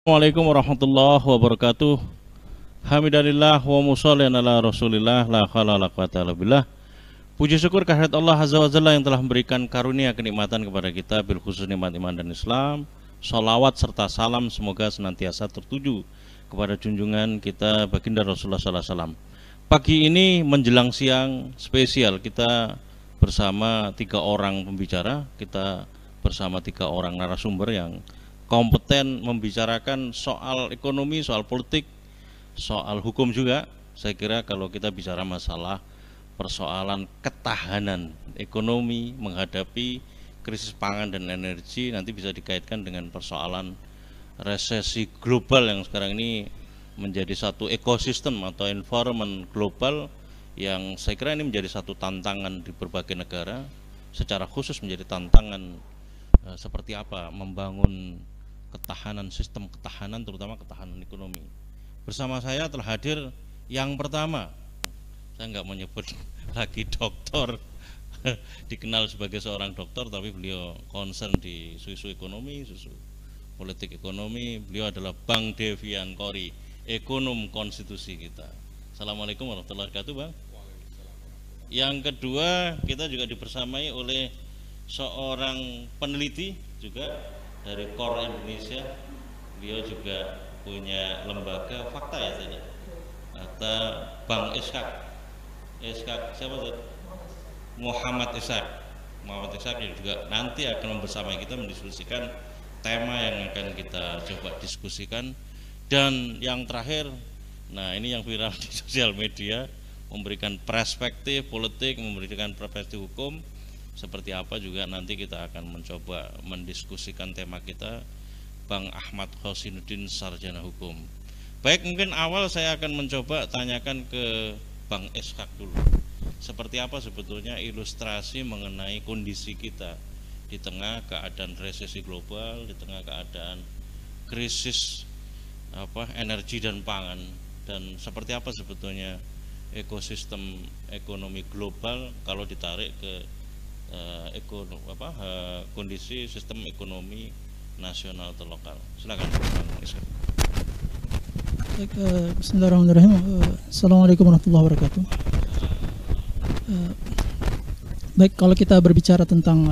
Assalamualaikum warahmatullahi wabarakatuh. Hamidalillah wa mushollian ala Rasulillah la haula wala quwata illa billah. Puji syukur kehadirat Allah Azza wa Jalla yang telah memberikan karunia kenikmatan kepada kita bil khusus nikmat iman dan Islam. Shalawat serta salam semoga senantiasa tertuju kepada junjungan kita baginda Rasulullah sallallahu alaihi wasallam. Pagi ini menjelang siang spesial kita bersama 3 orang pembicara, kita bersama 3 orang narasumber yang kompeten membicarakan soal ekonomi, soal politik, soal hukum juga. Saya kira kalau kita bicara masalah persoalan ketahanan ekonomi menghadapi krisis pangan dan energi, nanti bisa dikaitkan dengan persoalan resesi global yang sekarang ini menjadi satu ekosistem atau environment global yang saya kira ini menjadi satu tantangan di berbagai negara, secara khusus menjadi tantangan seperti apa membangun ketahanan, sistem ketahanan, terutama ketahanan ekonomi. Bersama saya telah hadir yang pertama, saya nggak menyebut lagi dokter, dikenal sebagai seorang dokter, tapi beliau concern di isu-isu ekonomi, isu politik ekonomi. Beliau adalah Bang Devian Kori, ekonom konstitusi kita. Assalamualaikum warahmatullahi wabarakatuh, Bang. Yang kedua, kita juga dibersamai oleh seorang peneliti juga dari KOR Indonesia. Beliau juga punya lembaga fakta ya tadi, kata Bang Ishak siapa tuh? Muhammad Ishak yang juga nanti akan bersamai kita mendiskusikan tema yang akan kita coba diskusikan. Dan yang terakhir, nah ini yang viral di sosial media, memberikan perspektif politik, memberikan perspektif hukum seperti apa juga nanti kita akan mencoba mendiskusikan tema kita, Bang Ahmad Hosinuddin, sarjana hukum. Baik, mungkin awal saya akan mencoba tanyakan ke Bang Ishak dulu. Seperti apa sebetulnya ilustrasi mengenai kondisi kita di tengah keadaan resesi global, di tengah keadaan krisis energi dan pangan, dan seperti apa sebetulnya ekosistem ekonomi global kalau ditarik ke kondisi sistem ekonomi nasional atau lokal. Silakan Bang Ishak. Bismillahirrahmanirrahim. Assalamualaikum warahmatullahi wabarakatuh. Baik, kalau kita berbicara tentang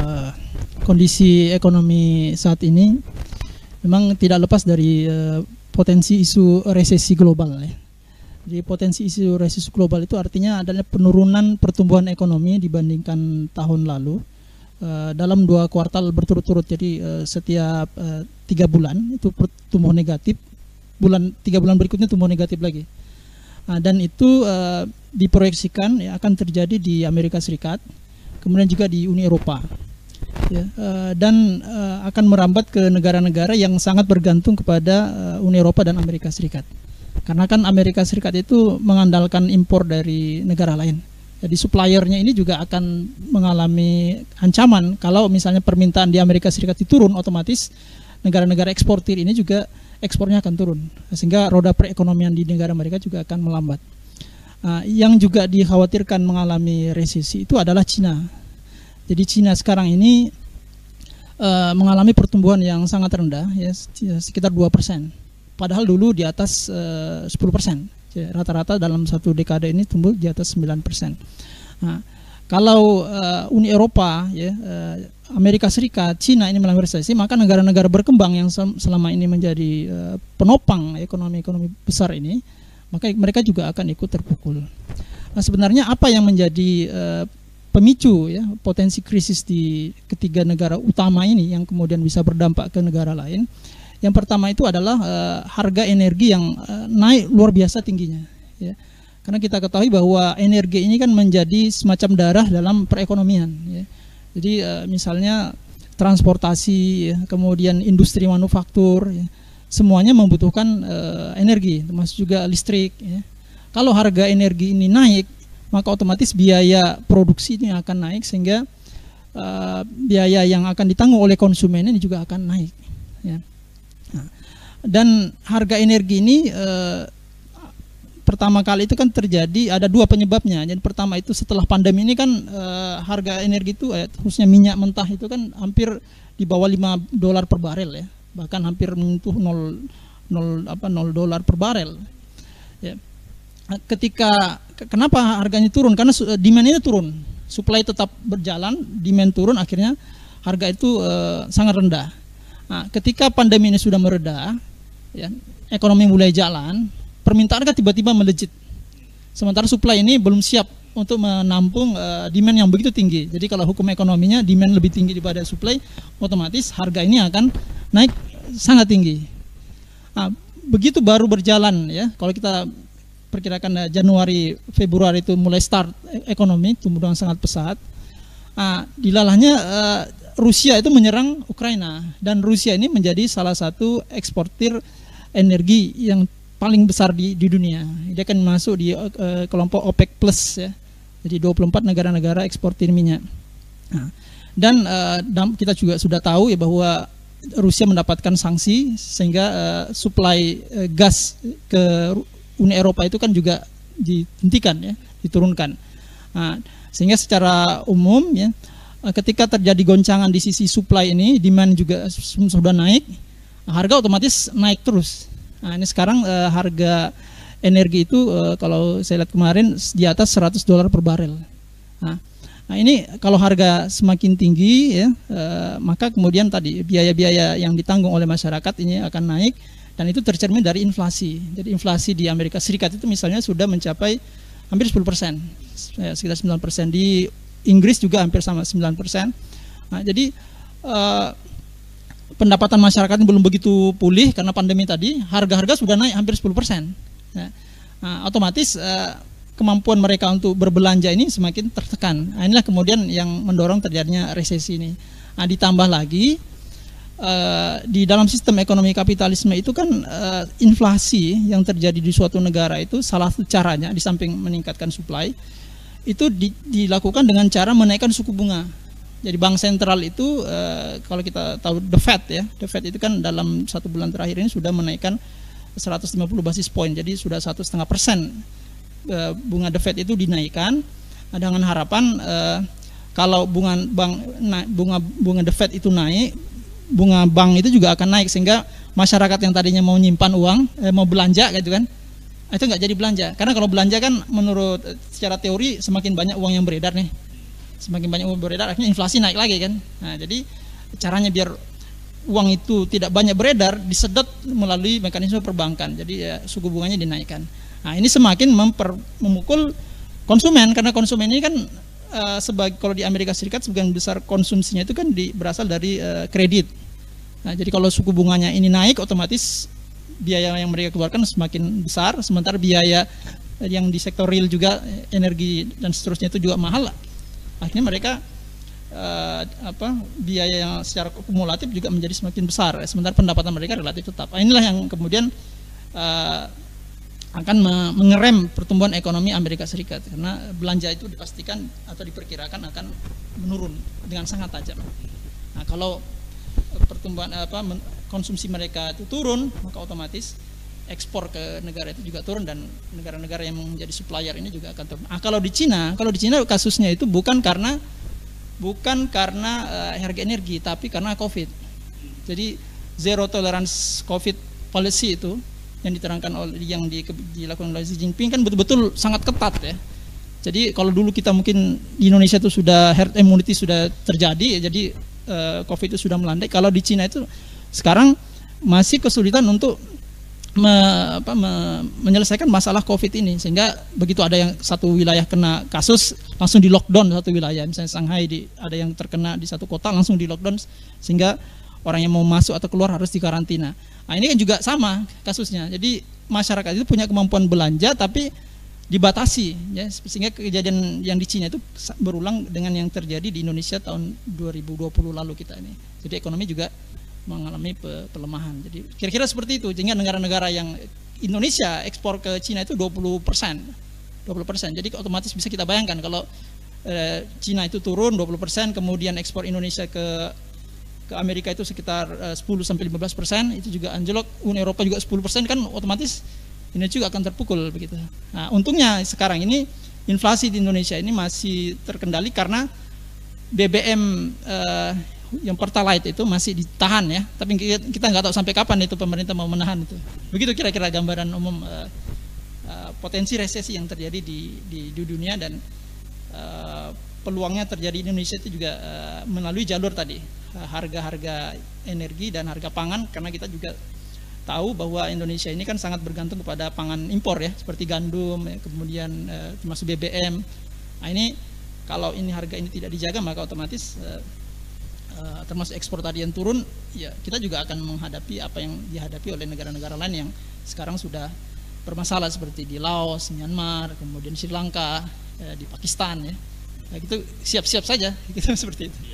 kondisi ekonomi saat ini, memang tidak lepas dari potensi isu resesi global ya. Jadi potensi isu resesi global itu artinya adalah penurunan pertumbuhan ekonomi dibandingkan tahun lalu dalam 2 kuartal berturut-turut. Jadi setiap 3 bulan itu tumbuh negatif, 3 bulan berikutnya tumbuh negatif lagi. Dan itu diproyeksikan ya, akan terjadi di Amerika Serikat, kemudian juga di Uni Eropa ya, dan akan merambat ke negara-negara yang sangat bergantung kepada Uni Eropa dan Amerika Serikat. Karena kan Amerika Serikat itu mengandalkan impor dari negara lain. Jadi suppliernya ini juga akan mengalami ancaman kalau misalnya permintaan di Amerika Serikat turun, otomatis negara-negara eksportir ini juga ekspornya akan turun, sehingga roda perekonomian di negara mereka juga akan melambat. Yang juga dikhawatirkan mengalami resesi itu adalah Cina. Jadi Cina sekarang ini mengalami pertumbuhan yang sangat rendah, ya, sekitar 2%. Padahal dulu di atas 10%. Rata-rata dalam 1 dekade ini tumbuh di atas 9%. Nah, kalau Uni Eropa, ya, Amerika Serikat, Cina ini mengalami resesi, maka negara-negara berkembang yang selama ini menjadi penopang ekonomi besar ini, maka mereka juga akan ikut terpukul. Nah, sebenarnya apa yang menjadi pemicu ya potensi krisis di ketiga negara utama ini yang kemudian bisa berdampak ke negara lain? Yang pertama itu adalah harga energi yang naik luar biasa tingginya ya. Karena kita ketahui bahwa energi ini kan menjadi semacam darah dalam perekonomian ya. Jadi misalnya transportasi ya, kemudian industri manufaktur ya, semuanya membutuhkan energi, termasuk juga listrik ya. Kalau harga energi ini naik, maka otomatis biaya produksi ini akan naik, sehingga biaya yang akan ditanggung oleh konsumen ini juga akan naik ya. Dan harga energi ini pertama kali itu kan terjadi, ada 2 penyebabnya. Jadi pertama itu setelah pandemi ini kan harga energi itu khususnya minyak mentah itu kan hampir di bawah $5 per barel ya, bahkan hampir menyentuh $0 per barel. Ya. Kenapa harganya turun? Karena demand-nya turun, supply tetap berjalan, demand turun, akhirnya harga itu sangat rendah. Nah, ketika pandemi ini sudah mereda, ya, ekonomi mulai jalan, permintaan kan tiba-tiba melejit. Sementara supply ini belum siap untuk menampung demand yang begitu tinggi. Jadi kalau hukum ekonominya demand lebih tinggi daripada supply, otomatis harga ini akan naik sangat tinggi. Nah, begitu baru berjalan ya, kalau kita perkirakan Januari Februari itu mulai start ekonomi tumbuh dengan sangat pesat. Nah, dilalahnya Rusia itu menyerang Ukraina, dan Rusia ini menjadi salah satu eksportir energi yang paling besar di dunia. Dia akan masuk di kelompok OPEC Plus ya. Jadi 24 negara-negara eksportir minyak. Nah, dan kita juga sudah tahu ya bahwa Rusia mendapatkan sanksi sehingga suplai gas ke Uni Eropa itu kan juga dihentikan ya, diturunkan. Nah, sehingga secara umum ya, ketika terjadi goncangan di sisi supply ini, demand juga sudah naik, harga otomatis naik terus. Nah, ini sekarang harga energi itu kalau saya lihat kemarin di atas $100 per barel. Nah, ini kalau harga semakin tinggi ya, maka kemudian tadi biaya-biaya yang ditanggung oleh masyarakat ini akan naik, dan itu tercermin dari inflasi. Jadi inflasi di Amerika Serikat itu misalnya sudah mencapai hampir 10%, ya, sekitar 9%. Di Inggris juga hampir sama 9%. Nah, jadi pendapatan masyarakat belum begitu pulih karena pandemi tadi, harga-harga sudah naik hampir 10%. Nah, otomatis kemampuan mereka untuk berbelanja ini semakin tertekan. Nah, inilah kemudian yang mendorong terjadinya resesi ini. Nah, ditambah lagi di dalam sistem ekonomi kapitalisme itu kan inflasi yang terjadi di suatu negara itu salah satu caranya, di samping meningkatkan supply, itu dilakukan dengan cara menaikkan suku bunga. Jadi bank sentral itu kalau kita tahu The Fed itu kan dalam 1 bulan terakhir ini sudah menaikkan 150 basis point, jadi sudah 1,5% bunga The Fed itu dinaikkan dengan harapan kalau bunga The Fed itu naik, bunga bank itu juga akan naik, sehingga masyarakat yang tadinya mau nyimpan uang, mau belanja gitu kan, itu nggak jadi belanja. Karena kalau belanja kan menurut secara teori semakin banyak uang yang beredar nih, semakin banyak uang beredar akhirnya inflasi naik lagi kan. Nah, jadi caranya biar uang itu tidak banyak beredar, disedot melalui mekanisme perbankan. Jadi ya, suku bunganya dinaikkan. Nah, ini semakin memukul konsumen, karena konsumen ini kan kalau di Amerika Serikat sebagian besar konsumsinya itu kan berasal dari kredit. Nah, jadi kalau suku bunganya ini naik, otomatis biaya yang mereka keluarkan semakin besar, sementara biaya yang di sektor real juga, energi dan seterusnya itu juga mahal. Akhirnya mereka biaya yang secara kumulatif juga menjadi semakin besar, sementara pendapatan mereka relatif tetap. Inilah yang kemudian akan mengerem pertumbuhan ekonomi Amerika Serikat, karena belanja itu dipastikan atau diperkirakan akan menurun dengan sangat tajam. Nah, kalau pertumbuhan konsumsi mereka itu turun, maka otomatis ekspor ke negara itu juga turun, dan negara-negara yang menjadi supplier ini juga akan turun. Kalau di Cina kasusnya itu bukan karena harga energi, tapi karena COVID. Jadi zero tolerance COVID policy itu yang diterangkan oleh dilakukan oleh Xi Jinping kan betul-betul sangat ketat ya. Jadi kalau dulu kita mungkin di Indonesia itu sudah herd immunity sudah terjadi ya, jadi COVID itu sudah melandai. Kalau di Cina itu sekarang masih kesulitan untuk menyelesaikan masalah COVID ini, sehingga begitu ada yang satu wilayah kena kasus langsung di lockdown satu wilayah, misalnya Shanghai ada yang terkena di satu kota langsung di lockdown, sehingga orang yang mau masuk atau keluar harus dikarantina. Nah, ini kan juga sama kasusnya. Jadi masyarakat itu punya kemampuan belanja tapi dibatasi ya, sehingga kejadian yang di Cina itu berulang dengan yang terjadi di Indonesia tahun 2020 lalu kita ini. Jadi ekonomi juga mengalami pelemahan. Jadi kira-kira seperti itu. Sehingga negara-negara yang Indonesia ekspor ke Cina itu 20%. Jadi otomatis bisa kita bayangkan kalau Cina itu turun 20%, kemudian ekspor Indonesia ke Amerika itu sekitar 10-15%, itu juga anjlok. Uni Eropa juga 10%, kan otomatis Indonesia juga akan terpukul begitu. Nah, untungnya sekarang ini inflasi di Indonesia ini masih terkendali karena BBM yang Pertalite itu masih ditahan ya, tapi kita nggak tahu sampai kapan itu pemerintah mau menahan itu. Begitu kira-kira gambaran umum potensi resesi yang terjadi di dunia dan peluangnya terjadi di Indonesia itu juga melalui jalur tadi harga-harga energi dan harga pangan, karena kita juga tahu bahwa Indonesia ini kan sangat bergantung kepada pangan impor ya, seperti gandum, kemudian termasuk BBM. Nah ini kalau ini harga ini tidak dijaga, maka otomatis termasuk ekspor tadi yang turun, ya kita juga akan menghadapi apa yang dihadapi oleh negara-negara lain yang sekarang sudah bermasalah seperti di Laos, Myanmar, kemudian Sri Lanka, di Pakistan ya. Nah, gitu siap-siap saja gitu seperti itu.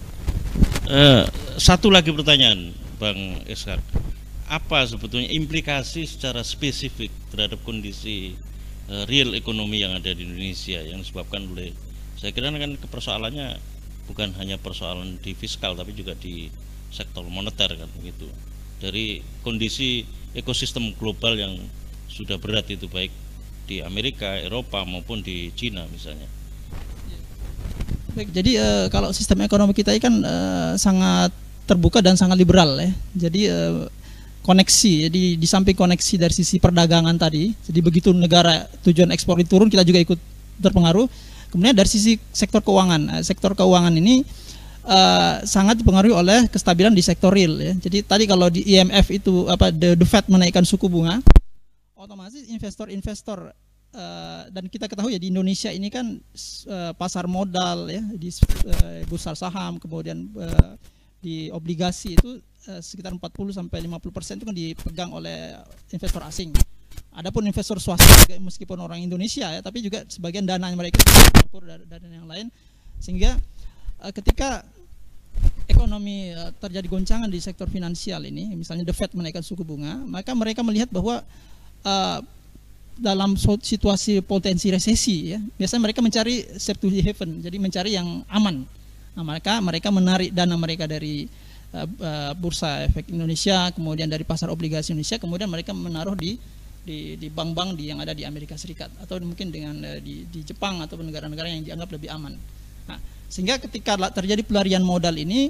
Satu lagi pertanyaan Bang Ishak, apa sebetulnya implikasi secara spesifik terhadap kondisi real ekonomi yang ada di Indonesia yang disebabkan oleh, saya kira kan persoalannya bukan hanya persoalan di fiskal tapi juga di sektor moneter kan begitu, dari kondisi ekosistem global yang sudah berat itu, baik di Amerika, Eropa maupun di Cina misalnya. Baik, jadi kalau sistem ekonomi kita ini kan sangat terbuka dan sangat liberal ya. Jadi koneksi, jadi di samping koneksi dari sisi perdagangan tadi, jadi begitu negara tujuan ekspor itu turun, kita juga ikut terpengaruh. Kemudian dari sisi sektor keuangan ini sangat dipengaruhi oleh kestabilan di sektor real ya. Jadi tadi kalau di IMF itu the Fed menaikkan suku bunga, otomatis investor-investor dan kita ketahui ya di Indonesia ini kan pasar modal ya, di bursa saham, kemudian di obligasi itu sekitar 40-50% itu kan dipegang oleh investor asing. Adapun investor swasta juga meskipun orang Indonesia ya, tapi juga sebagian dana mereka dari Singapura dan yang lain, sehingga ketika ekonomi terjadi goncangan di sektor finansial ini, misalnya The Fed menaikkan suku bunga, maka mereka melihat bahwa dalam situasi potensi resesi ya, biasanya mereka mencari safety haven, jadi mencari yang aman. Nah, mereka menarik dana mereka dari bursa efek Indonesia, kemudian dari pasar obligasi Indonesia, kemudian mereka menaruh di bank-bank yang ada di Amerika Serikat atau mungkin dengan di Jepang atau negara-negara yang dianggap lebih aman. Nah, sehingga ketika terjadi pelarian modal ini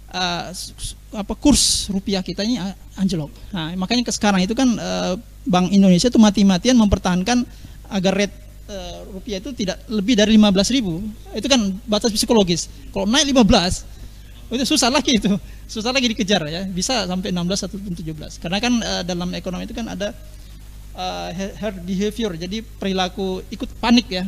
kurs rupiah kita ini anjlok. Nah, makanya sekarang itu kan Bank Indonesia itu mati-matian mempertahankan agar rate rupiah itu tidak lebih dari 15.000. Itu kan batas psikologis. Kalau naik 15 itu susah lagi dikejar ya, bisa sampai 16 atau 17. Karena kan dalam ekonomi itu kan ada herd behavior, jadi perilaku ikut panik ya,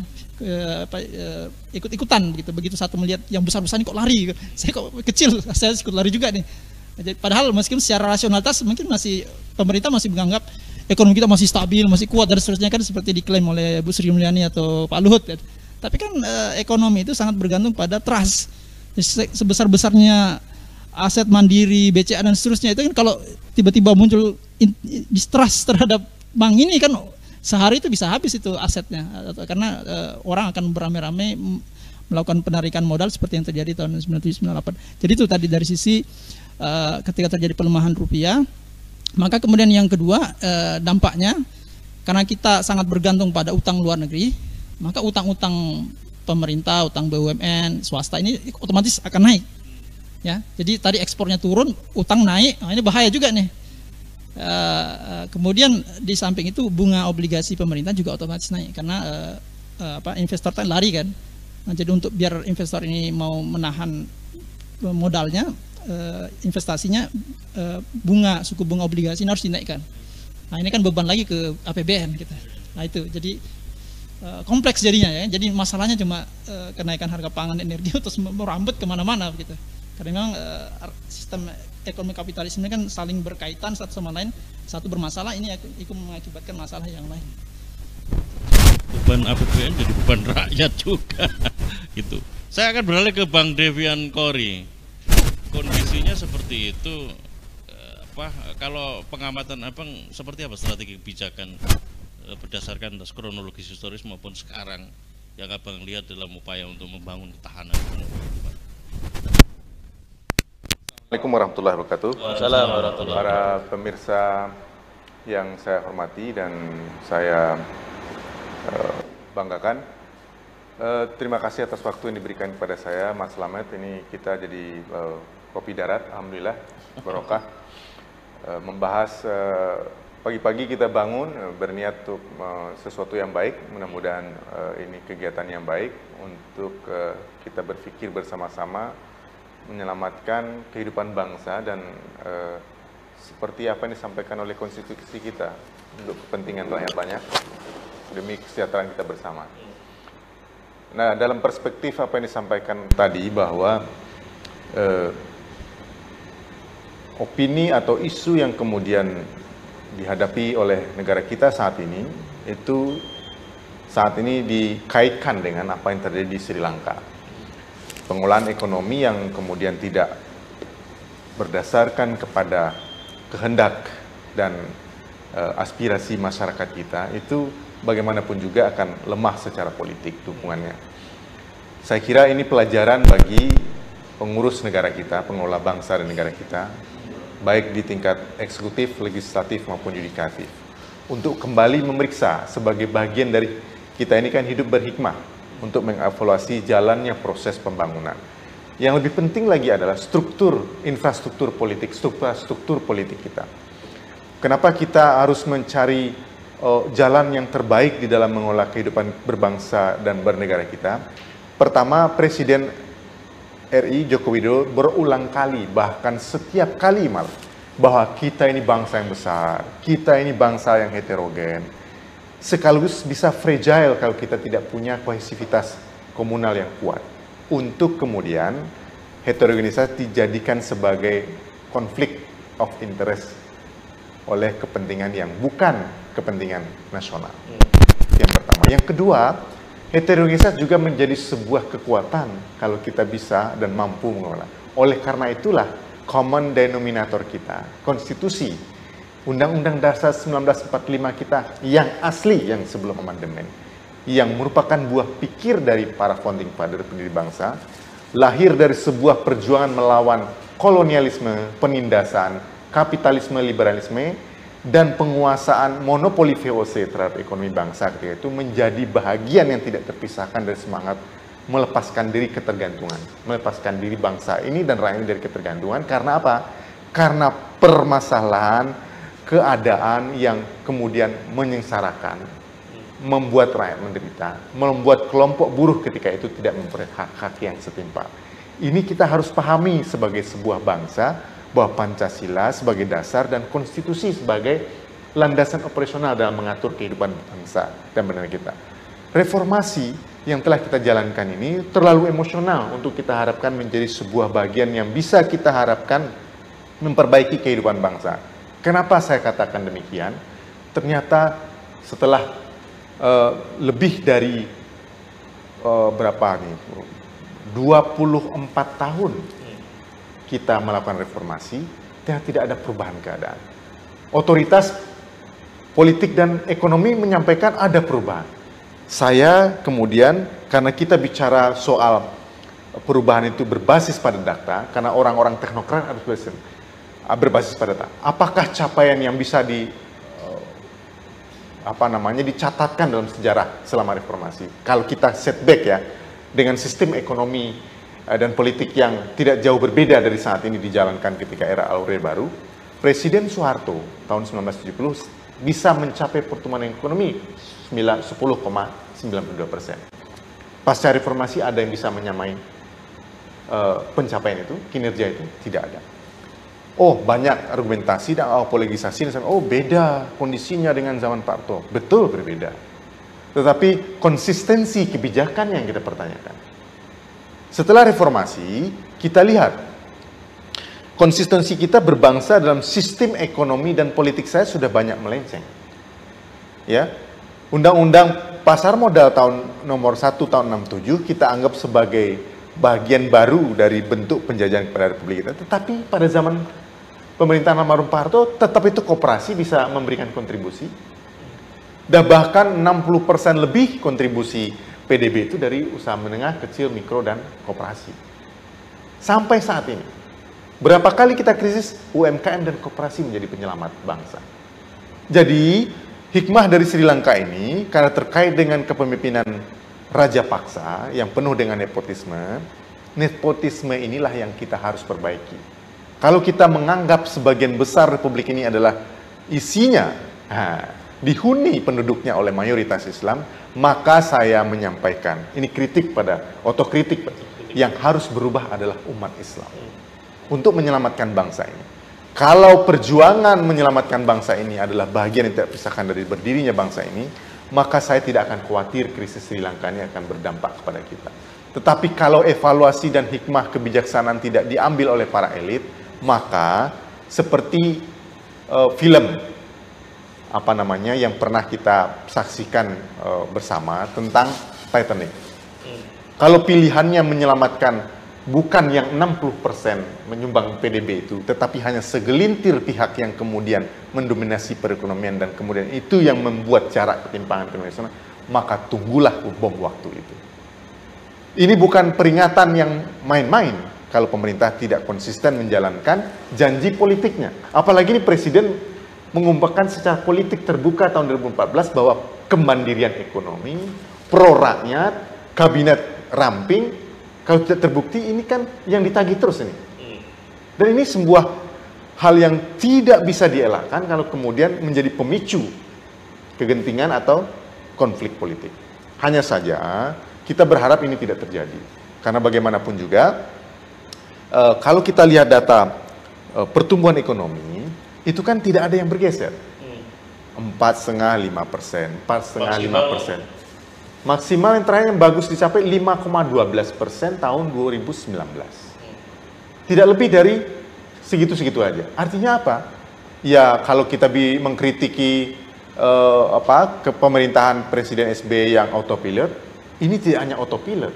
ikut-ikutan gitu. Begitu satu melihat yang besar-besar ini kok lari, saya kok kecil, saya ikut lari juga nih. Jadi, padahal meskipun secara rasionalitas mungkin pemerintah masih menganggap ekonomi kita masih stabil, masih kuat dan seterusnya, kan seperti diklaim oleh Bu Sri Mulyani atau Pak Luhut kan. Tapi kan ekonomi itu sangat bergantung pada trust. Sebesar-besarnya aset mandiri, BCA dan seterusnya, itu kan kalau tiba-tiba muncul distrust terhadap bank ini kan sehari itu bisa habis itu asetnya, karena orang akan beramai-ramai melakukan penarikan modal seperti yang terjadi tahun 1998. Jadi itu tadi dari sisi ketika terjadi pelemahan rupiah, maka kemudian yang kedua dampaknya karena kita sangat bergantung pada utang luar negeri, maka utang-utang pemerintah, utang BUMN, swasta ini otomatis akan naik. Ya, jadi tadi ekspornya turun, utang naik, nah ini bahaya juga nih. Kemudian di samping itu bunga obligasi pemerintah juga otomatis naik karena investor kan lari kan. Nah, jadi untuk biar investor ini mau menahan modalnya, investasinya, suku bunga obligasi harus dinaikkan. Nah ini kan beban lagi ke APBN kita. Nah itu jadi kompleks jadinya ya. Jadi masalahnya cuma kenaikan harga pangan, energi terus merambat kemana-mana gitu. Karena memang sistem ekonomi kapitalis ini kan saling berkaitan satu sama lain, satu bermasalah ini ikut mengakibatkan masalah yang lain. Beban APBN jadi beban rakyat juga gitu. Saya akan beralih ke Bang Devian Kori. Kondisinya seperti itu, kalau pengamatan Abang seperti apa strategi kebijakan berdasarkan kronologis historis maupun sekarang yang Abang lihat dalam upaya untuk membangun ketahanan ekonomi? Assalamualaikum warahmatullahi wabarakatuh. Waalaikumsalam warahmatullahi wabarakatuh. Para pemirsa yang saya hormati dan saya banggakan, terima kasih atas waktu yang diberikan kepada saya, Mas Slamet. Ini kita jadi kopi darat, alhamdulillah, barokah. Membahas pagi-pagi kita bangun berniat untuk sesuatu yang baik, mudah-mudahan ini kegiatan yang baik untuk kita berpikir bersama-sama menyelamatkan kehidupan bangsa dan seperti apa yang disampaikan oleh konstitusi kita untuk kepentingan rakyat banyak demi kesejahteraan kita bersama. Nah, dalam perspektif apa yang disampaikan tadi bahwa opini atau isu yang kemudian dihadapi oleh negara kita saat ini itu saat ini dikaitkan dengan apa yang terjadi di Sri Lanka. Pengolahan ekonomi yang kemudian tidak berdasarkan kepada kehendak dan aspirasi masyarakat kita itu bagaimanapun juga akan lemah secara politik dukungannya. Saya kira ini pelajaran bagi pengurus negara kita, pengelola bangsa dan negara kita, baik di tingkat eksekutif, legislatif maupun yudikatif, untuk kembali memeriksa sebagai bagian dari kita ini kan hidup berhikmah untuk mengevaluasi jalannya proses pembangunan. Yang lebih penting lagi adalah infrastruktur politik kita. Kenapa kita harus mencari jalan yang terbaik di dalam mengolah kehidupan berbangsa dan bernegara kita? Pertama, Presiden RI Joko Widodo berulang kali, bahkan setiap kali malah, bahwa kita ini bangsa yang besar, kita ini bangsa yang heterogen, sekaligus bisa fragile kalau kita tidak punya kohesivitas komunal yang kuat. Untuk kemudian heterogenisasi dijadikan sebagai konflik of interest oleh kepentingan yang bukan kepentingan nasional. Yang pertama. Yang kedua, heterogenisasi juga menjadi sebuah kekuatan kalau kita bisa dan mampu mengelola. Oleh karena itulah common denominator kita, konstitusi, Undang-Undang Dasar 1945 kita yang asli, yang sebelum amandemen, yang merupakan buah pikir dari para founding father pendiri bangsa, lahir dari sebuah perjuangan melawan kolonialisme, penindasan, kapitalisme, liberalisme, dan penguasaan monopoli VOC terhadap ekonomi bangsa ketika itu menjadi bahagian yang tidak terpisahkan dari semangat melepaskan diri ketergantungan, melepaskan diri bangsa ini dan rakyat ini dari ketergantungan. Karena apa? Karena permasalahan keadaan yang kemudian menyengsarakan, membuat rakyat menderita, membuat kelompok buruh ketika itu tidak memperoleh hak-hak yang setimpal. Ini kita harus pahami sebagai sebuah bangsa, bahwa Pancasila sebagai dasar dan konstitusi sebagai landasan operasional dalam mengatur kehidupan bangsa dan bernegara kita. Reformasi yang telah kita jalankan ini terlalu emosional untuk kita harapkan menjadi sebuah bagian yang bisa kita harapkan memperbaiki kehidupan bangsa. Kenapa saya katakan demikian? Ternyata setelah lebih dari 24 tahun kita melakukan reformasi, tidak ada perubahan keadaan. Otoritas politik dan ekonomi menyampaikan ada perubahan. Saya kemudian, karena kita bicara soal perubahan itu berbasis pada data, karena orang-orang teknokrat harus berbasis pada data. Apakah capaian yang bisa dicatatkan dalam sejarah selama reformasi? Kalau kita setback ya, dengan sistem ekonomi dan politik yang tidak jauh berbeda dari saat ini dijalankan ketika era Orde Baru, Presiden Soeharto tahun 1970 bisa mencapai pertumbuhan ekonomi 10,92%. Pasca reformasi ada yang bisa menyamai pencapaian itu, kinerja itu? Tidak ada. Oh, banyak argumentasi dan apologisasi, beda kondisinya dengan zaman Pak Harto. Betul, berbeda. Tetapi konsistensi kebijakan yang kita pertanyakan. Setelah reformasi, kita lihat konsistensi kita berbangsa dalam sistem ekonomi dan politik saya sudah banyak melenceng. Ya, Undang-Undang Pasar Modal tahun nomor 1 tahun 67 kita anggap sebagai bagian baru dari bentuk penjajahan kepada Republik kita. Tetapi pada zaman pemerintahan almarhum Pak Harto, tetap itu koperasi bisa memberikan kontribusi. Dan bahkan 60% lebih kontribusi PDB itu dari usaha menengah, kecil, mikro, dan koperasi. Sampai saat ini, berapa kali kita krisis, UMKM dan koperasi menjadi penyelamat bangsa. Jadi, hikmah dari Sri Lanka ini, karena terkait dengan kepemimpinan Raja Paksa yang penuh dengan nepotisme, Nepotisme inilah yang kita harus perbaiki. Kalau kita menganggap sebagian besar Republik ini adalah isinya dihuni penduduknya oleh mayoritas Islam, maka saya menyampaikan, ini kritik pada otokritik, yang harus berubah adalah umat Islam untuk menyelamatkan bangsa ini. Kalau perjuangan menyelamatkan bangsa ini adalah bagian yang tidak terpisahkan dari berdirinya bangsa ini, maka saya tidak akan khawatir krisis Sri Lanka ini akan berdampak kepada kita. Tetapi kalau evaluasi dan hikmah kebijaksanaan tidak diambil oleh para elit, maka seperti film yang pernah kita saksikan bersama tentang Titanic. Kalau pilihannya menyelamatkan bukan yang 60% menyumbang PDB itu, tetapi hanya segelintir pihak yang kemudian mendominasi perekonomian dan kemudian itu yang membuat jarak ketimpangan internasional, maka tunggulah bom waktu itu. Ini bukan peringatan yang main-main kalau pemerintah tidak konsisten menjalankan janji politiknya. Apalagi ini Presiden mengumumkan secara politik terbuka tahun 2014 bahwa kemandirian ekonomi, pro-rakyat, kabinet ramping, kalau tidak terbukti ini kan yang ditagih terus ini. Dan ini sebuah hal yang tidak bisa dielakkan kalau kemudian menjadi pemicu kegentingan atau konflik politik. Hanya saja kita berharap ini tidak terjadi. Karena bagaimanapun juga, kalau kita lihat data pertumbuhan ekonomi, itu kan tidak ada yang bergeser. 4,5%, 4,5%. Maksimal yang terakhir yang bagus dicapai 5,12% tahun 2019. Tidak lebih dari segitu-segitu aja. Artinya apa? Ya kalau kita mengkritiki kepemerintahan Presiden SBY yang autopilot, ini tidak hanya autopilot,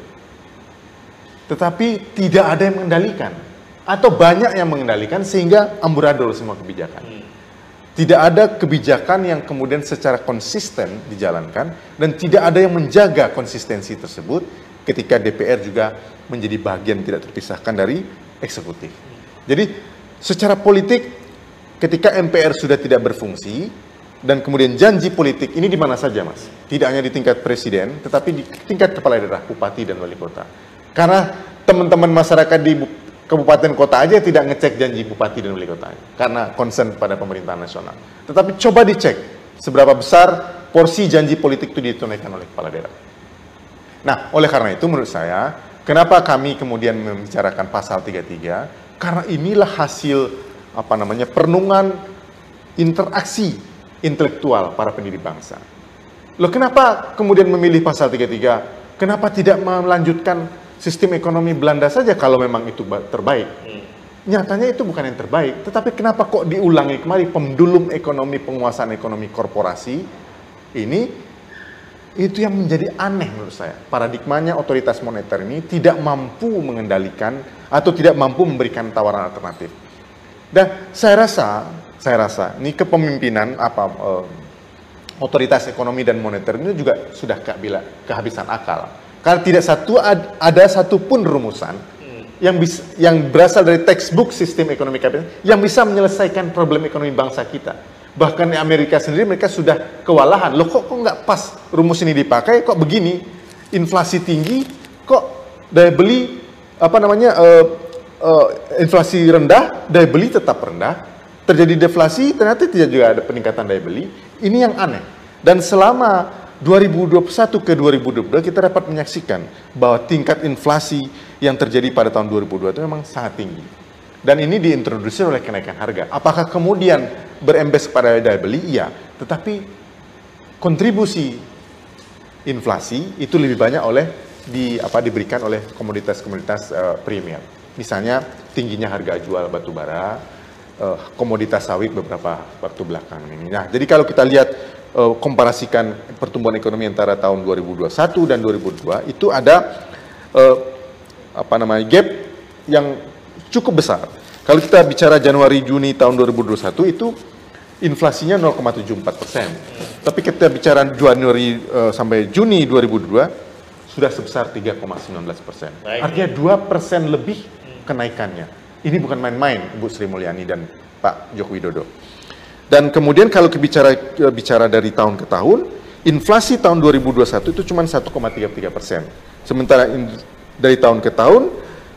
tetapi tidak ada yang mengendalikan atau banyak yang mengendalikan sehingga amburadul semua kebijakan. Tidak ada kebijakan yang kemudian secara konsisten dijalankan dan tidak ada yang menjaga konsistensi tersebut ketika DPR juga menjadi bagian tidak terpisahkan dari eksekutif. Jadi secara politik ketika MPR sudah tidak berfungsi dan kemudian janji politik ini di mana saja, Mas? Tidak hanya di tingkat presiden, tetapi di tingkat kepala daerah, bupati dan wali kota. Karena teman-teman masyarakat di kabupaten kota aja tidak ngecek janji bupati dan wali kota, karena concern pada pemerintahan nasional. Tetapi coba dicek seberapa besar porsi janji politik itu ditunaikan oleh kepala daerah. Nah, oleh karena itu menurut saya, kenapa kami kemudian membicarakan pasal 33? Karena inilah hasil perenungan interaksi intelektual para pendiri bangsa. Loh, kenapa kemudian memilih pasal 33? Kenapa tidak melanjutkan sistem ekonomi Belanda saja kalau memang itu terbaik? Nyatanya itu bukan yang terbaik, tetapi kenapa kok diulangi kembali pendulum ekonomi, penguasaan ekonomi korporasi ini? Itu yang menjadi aneh menurut saya. Paradigmanya otoritas moneter ini tidak mampu mengendalikan atau tidak mampu memberikan tawaran alternatif. Dan saya rasa ini kepemimpinan otoritas ekonomi dan moneter ini juga sudah kehabisan akal. Karena tidak ada satupun rumusan yang berasal dari textbook sistem ekonomi kapitalis yang bisa menyelesaikan problem ekonomi bangsa kita. Bahkan di Amerika sendiri mereka sudah kewalahan. Loh kok nggak pas rumus ini dipakai? Kok begini? Inflasi tinggi, kok daya beli inflasi rendah, daya beli tetap rendah. Terjadi deflasi, ternyata tidak juga ada peningkatan daya beli. Ini yang aneh. Dan selama 2021 ke 2022 kita dapat menyaksikan bahwa tingkat inflasi yang terjadi pada tahun 2002 itu memang sangat tinggi. Dan ini diintroduksi oleh kenaikan harga. Apakah kemudian berembes kepada daya beli? Iya. Tetapi kontribusi inflasi itu lebih banyak diberikan oleh komoditas-komoditas premier. Misalnya tingginya harga jual batu bara, komoditas sawit beberapa waktu belakangan ini. Nah, jadi kalau kita lihat komparasikan pertumbuhan ekonomi antara tahun 2021 dan 2002 itu ada gap yang cukup besar. Kalau kita bicara Januari Juni tahun 2021 itu inflasinya 0,74%. Tapi kita bicara Januari sampai Juni 2002 sudah sebesar 3,19%. Artinya 2% lebih kenaikannya. Ini bukan main-main, Ibu Sri Mulyani dan Pak Joko Widodo. Dan kemudian kalau bicara dari tahun ke tahun, inflasi tahun 2021 itu cuma 1,33%. Sementara dari tahun ke tahun,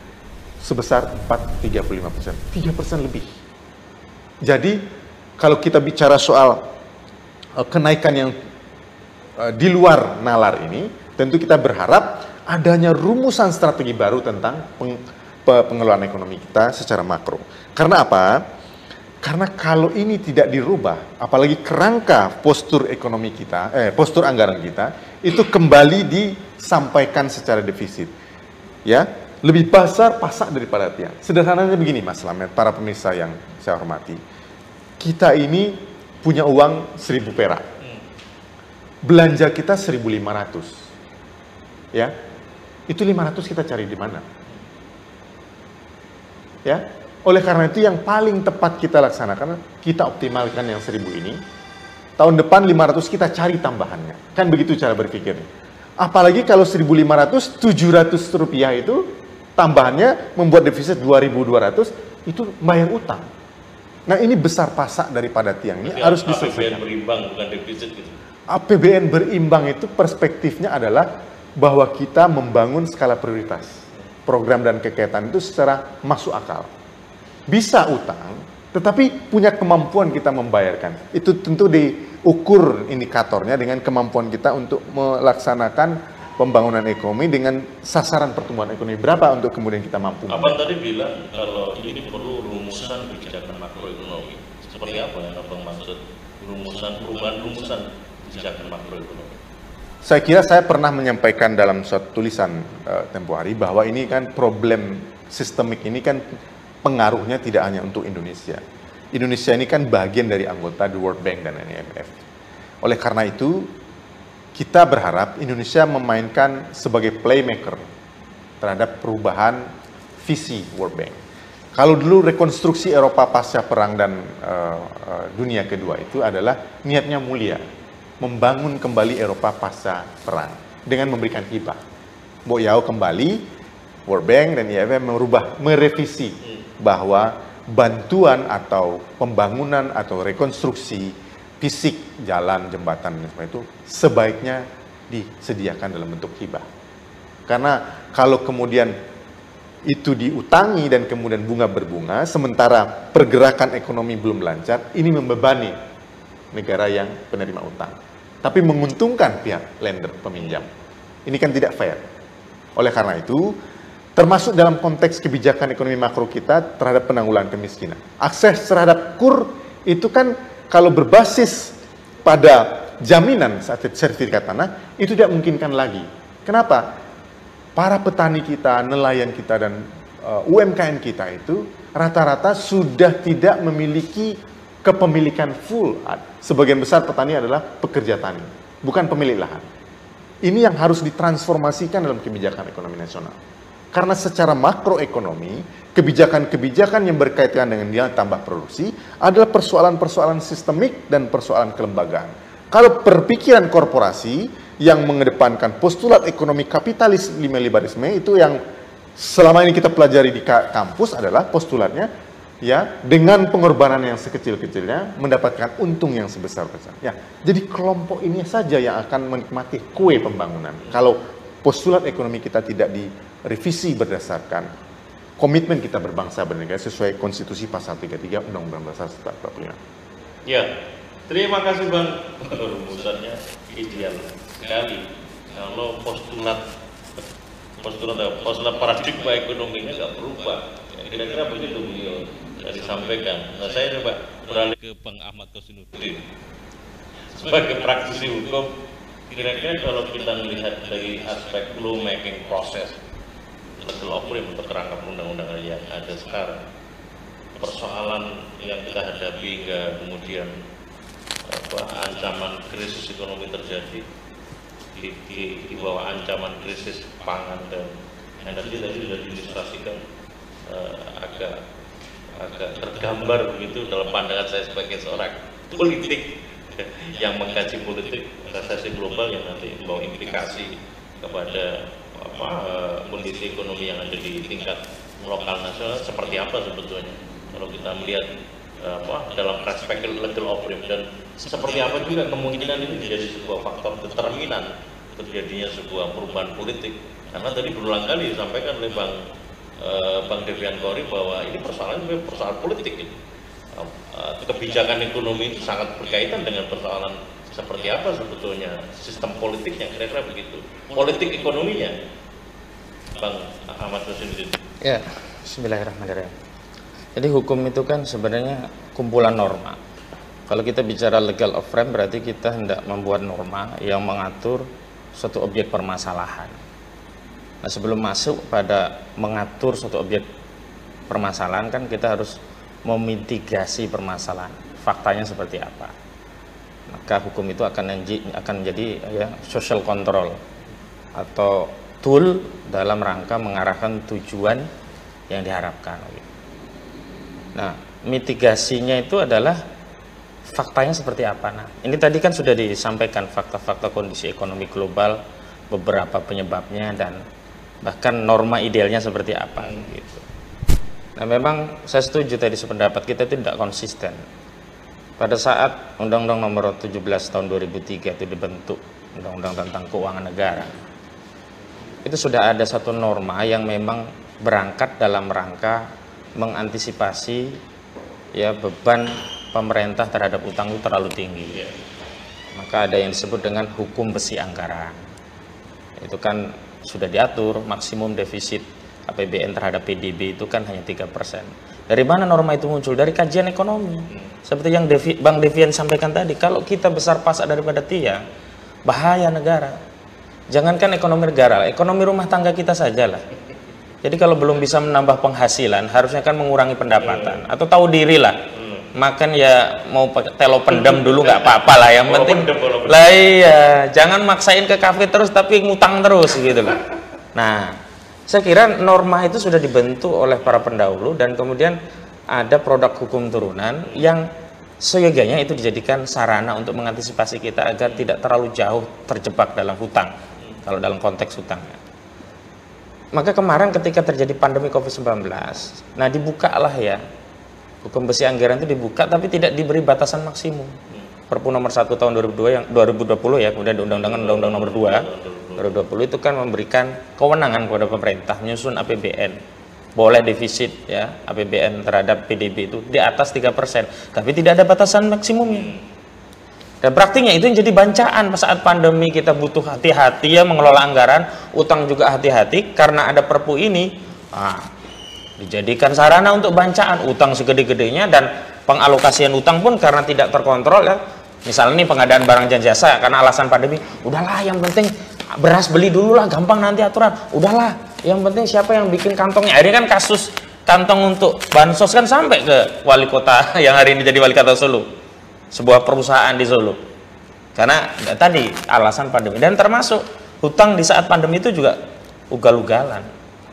sebesar 4,35%, 3% lebih. Jadi kalau kita bicara soal kenaikan yang di luar nalar ini, tentu kita berharap adanya rumusan strategi baru tentang pengelolaan ekonomi kita secara makro. Karena apa? Karena kalau ini tidak dirubah, apalagi kerangka postur ekonomi kita, postur anggaran kita, itu kembali disampaikan secara defisit. Ya, lebih besar pasak daripada tiang. Sederhananya begini Mas Slamet, para pemirsa yang saya hormati. Kita ini punya uang 1.000 perak. Belanja kita 1.500. Ya. Itu 500 kita cari di mana? Ya. Oleh karena itu yang paling tepat kita laksanakan, kita optimalkan yang 1.000 ini. Tahun depan 500 kita cari tambahannya. Kan begitu cara berpikirnya. Apalagi kalau 1.500, 700 rupiah itu tambahannya membuat defisit 2.200, itu bayar utang. Nah ini besar pasak daripada tiang ini. Jadi harus diselesaikan. APBN berimbang bukan defisit gitu. APBN berimbang itu perspektifnya adalah bahwa kita membangun skala prioritas. Program dan kegiatan itu secara masuk akal. Bisa utang, tetapi punya kemampuan kita membayarkan. Itu tentu diukur indikatornya dengan kemampuan kita untuk melaksanakan pembangunan ekonomi dengan sasaran pertumbuhan ekonomi berapa untuk kemudian kita mampu. Abang tadi bilang kalau ini perlu rumusan kebijakan makroekonomi. Seperti apa yang Abang maksud perubahan rumusan kebijakan makroekonomi? Saya kira saya pernah menyampaikan dalam suatu tulisan tempo hari bahwa ini kan problem sistemik ini kan pengaruhnya tidak hanya untuk Indonesia. Indonesia ini kan bagian dari anggota The World Bank dan IMF. Oleh karena itu, kita berharap Indonesia memainkan sebagai playmaker terhadap perubahan visi World Bank. Kalau dulu rekonstruksi Eropa pasca perang dan dunia kedua itu adalah niatnya mulia, membangun kembali Eropa pasca perang dengan memberikan hibah. Mbok Yao kembali, World Bank dan IMF merevisi bahwa bantuan atau pembangunan atau rekonstruksi fisik jalan, jembatan dan sebagainya itu sebaiknya disediakan dalam bentuk hibah. Karena kalau kemudian itu diutangi dan kemudian bunga berbunga, sementara pergerakan ekonomi belum lancar, ini membebani negara yang penerima utang. Tapi menguntungkan pihak lender, peminjam. Ini kan tidak fair. Oleh karena itu, termasuk dalam konteks kebijakan ekonomi makro kita terhadap penanggulangan kemiskinan. Akses terhadap KUR itu kan kalau berbasis pada jaminan sertifikat tanah, itu tidak memungkinkan lagi. Kenapa? Para petani kita, nelayan kita, dan UMKM kita itu rata-rata sudah tidak memiliki kepemilikan full. Sebagian besar petani adalah pekerja tani, bukan pemilik lahan. Ini yang harus ditransformasikan dalam kebijakan ekonomi nasional. Karena secara makroekonomi, kebijakan-kebijakan yang berkaitan dengan nilai tambah produksi adalah persoalan-persoalan sistemik dan persoalan kelembagaan. Kalau perpikiran korporasi yang mengedepankan postulat ekonomi kapitalis liberalisme itu yang selama ini kita pelajari di kampus adalah postulatnya ya dengan pengorbanan yang sekecil-kecilnya mendapatkan untung yang sebesar-besarnya. Jadi kelompok ini saja yang akan menikmati kue pembangunan. Kalau postulat ekonomi kita tidak direvisi berdasarkan komitmen kita berbangsa bernegara sesuai konstitusi pasal 33 Undang-Undang Dasar 1945. Ya, terima kasih Bang. Rumusannya ideal sekali. Kalau postulat paradigma ekonominya nggak berubah. Kira-kira begitu beliau disampaikan. Nah, saya coba beralih ke Bang Ahmad Kosinudin sebagai praktisi hukum. Kira-kira kalau kita melihat dari aspek law making proses, legal oprim untuk kerangka undang-undang yang ada sekarang, persoalan yang kita hadapi hingga kemudian ancaman krisis ekonomi terjadi di bawah ancaman krisis pangan dan energi tadi sudah diilustrasikan agak tergambar begitu dalam pandangan saya sebagai seorang politik yang mengkaji politik resesi global yang nanti membawa implikasi kepada kondisi ekonomi yang ada di tingkat lokal nasional seperti apa sebetulnya kalau kita melihat dalam perspektif legal oprim, dan seperti apa juga kemungkinan ini menjadi sebuah faktor determinan terjadinya sebuah perubahan politik. Karena tadi berulang kali disampaikan oleh Bang Bang Devian Kori bahwa ini persoalan politik gitu. Kebijakan ekonomi itu sangat berkaitan dengan persoalan seperti apa sebetulnya sistem politiknya, kira-kira begitu. Politik ekonominya, Bang Ahmad Husin. Ya, bismillahirrahmanirrahim. Jadi hukum itu kan sebenarnya kumpulan norma. Kalau kita bicara legal of frame berarti kita hendak membuat norma yang mengatur suatu objek permasalahan. Nah, sebelum masuk pada mengatur suatu objek permasalahan kan kita harus memitigasi permasalahan. Faktanya seperti apa? Maka hukum itu akan menjadi ya, social control atau tool dalam rangka mengarahkan tujuan yang diharapkan. Nah, mitigasinya itu adalah faktanya seperti apa. Nah, ini tadi kan sudah disampaikan fakta-fakta kondisi ekonomi global, beberapa penyebabnya dan bahkan norma idealnya seperti apa gitu. Nah, memang saya setuju tadi sependapat kita itu tidak konsisten. Pada saat Undang-Undang Nomor 17 Tahun 2003 itu dibentuk, Undang-Undang tentang Keuangan Negara, itu sudah ada satu norma yang memang berangkat dalam rangka mengantisipasi ya beban pemerintah terhadap utang itu terlalu tinggi. Maka ada yang disebut dengan hukum besi anggaran. Itu kan sudah diatur maksimum defisit APBN terhadap PDB itu kan hanya 3%. Dari mana norma itu muncul? Dari kajian ekonomi. Seperti yang Bang Devian sampaikan tadi, kalau kita besar pasak daripada tiang, bahaya negara. Jangankan ekonomi negara, ekonomi rumah tangga kita sajalah. Jadi kalau belum bisa menambah penghasilan, harusnya kan mengurangi pendapatan atau tahu diri lah. Makan ya mau telo pendem dulu nggak apa-apa lah, yang penting lah iya, jangan maksain ke kafe terus tapi ngutang terus gitu loh. Nah, saya kira norma itu sudah dibentuk oleh para pendahulu dan kemudian ada produk hukum turunan yang seyogianya itu dijadikan sarana untuk mengantisipasi kita agar tidak terlalu jauh terjebak dalam hutang, kalau dalam konteks hutangnya. Maka kemarin ketika terjadi pandemi COVID-19, nah dibukalah ya, hukum besi anggaran itu dibuka tapi tidak diberi batasan maksimum. Perpu nomor 1 tahun 2020 ya, kemudian Undang-Undang nomor 2 2020 itu kan memberikan kewenangan kepada pemerintah menyusun APBN. Boleh defisit ya APBN terhadap PDB itu di atas 3%, tapi tidak ada batasan maksimumnya. Dan praktiknya itu yang jadi bancaan saat pandemi, kita butuh hati-hati ya mengelola anggaran, utang juga hati-hati karena ada perpu ini. Nah, dijadikan sarana untuk bancaan, utang segede-gedenya dan pengalokasian utang pun karena tidak terkontrol ya. Misalnya nih pengadaan barang dan jasa karena alasan pandemi, udahlah yang penting beras beli dulu lah, gampang nanti aturan. Udahlah, yang penting siapa yang bikin kantongnya. Ini kan kasus kantong untuk bansos kan sampai ke wali kota yang hari ini jadi wali kota Solo, sebuah perusahaan di Solo. Karena tadi alasan pandemi, dan termasuk hutang di saat pandemi itu juga ugal-ugalan.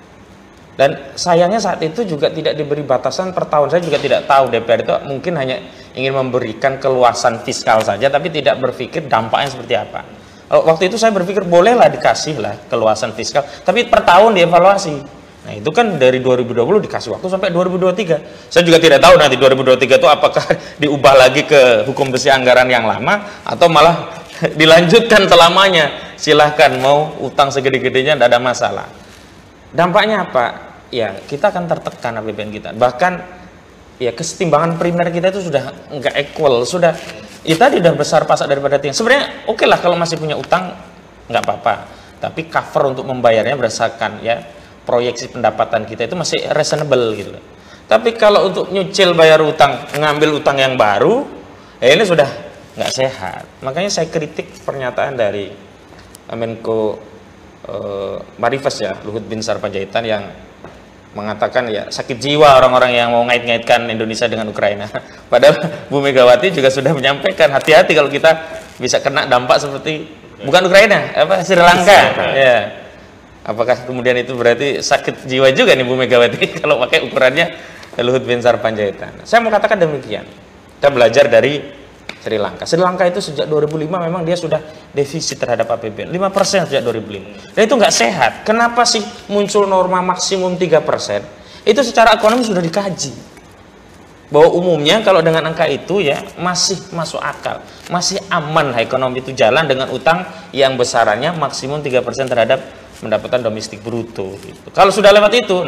Dan sayangnya saat itu juga tidak diberi batasan per tahun. Saya juga tidak tahu, DPR itu mungkin hanya ingin memberikan keluasan fiskal saja, tapi tidak berpikir dampaknya seperti apa. Waktu itu saya berpikir bolehlah dikasih lah keluasan fiskal, tapi per tahun dievaluasi. Nah itu kan dari 2020 dikasih waktu sampai 2023. Saya juga tidak tahu nanti 2023 itu apakah diubah lagi ke hukum besi anggaran yang lama atau malah dilanjutkan selamanya. Silahkan mau utang segede-gedenya tidak ada masalah. Dampaknya apa? Ya kita akan tertekan APBN kita. Bahkan ya kesetimbangan primer kita itu sudah nggak equal, sudah ya tadi udah besar pasak daripada tiang. Sebenarnya oke lah kalau masih punya utang nggak apa-apa, tapi cover untuk membayarnya berdasarkan ya proyeksi pendapatan kita itu masih reasonable gitu. Tapi kalau untuk nyucil bayar utang, ngambil utang yang baru, ya ini sudah nggak sehat. Makanya saya kritik pernyataan dari Menko Marifes ya, Luhut Binsar Panjaitan yang mengatakan ya sakit jiwa orang-orang yang mau ngait-ngaitkan Indonesia dengan Ukraina. Padahal Bu Megawati juga sudah menyampaikan hati-hati kalau kita bisa kena dampak seperti bukan Ukraina, apa Sri Lanka. Ya. Apakah kemudian itu berarti sakit jiwa juga nih Bu Megawati kalau pakai ukurannya Luhut Binsar Panjaitan. Saya mau katakan demikian. Kita belajar dari Sri Lanka. Sri Lanka itu sejak 2005 memang dia sudah defisit terhadap APBN 5% sejak 2005. Dan itu nggak sehat. Kenapa sih muncul norma maksimum 3%? Itu secara ekonomi sudah dikaji. Bahwa umumnya kalau dengan angka itu ya masih masuk akal. Masih aman ekonomi itu jalan dengan utang yang besarannya maksimum 3% terhadap pendapatan domestik bruto gitu. Kalau sudah lewat itu, nah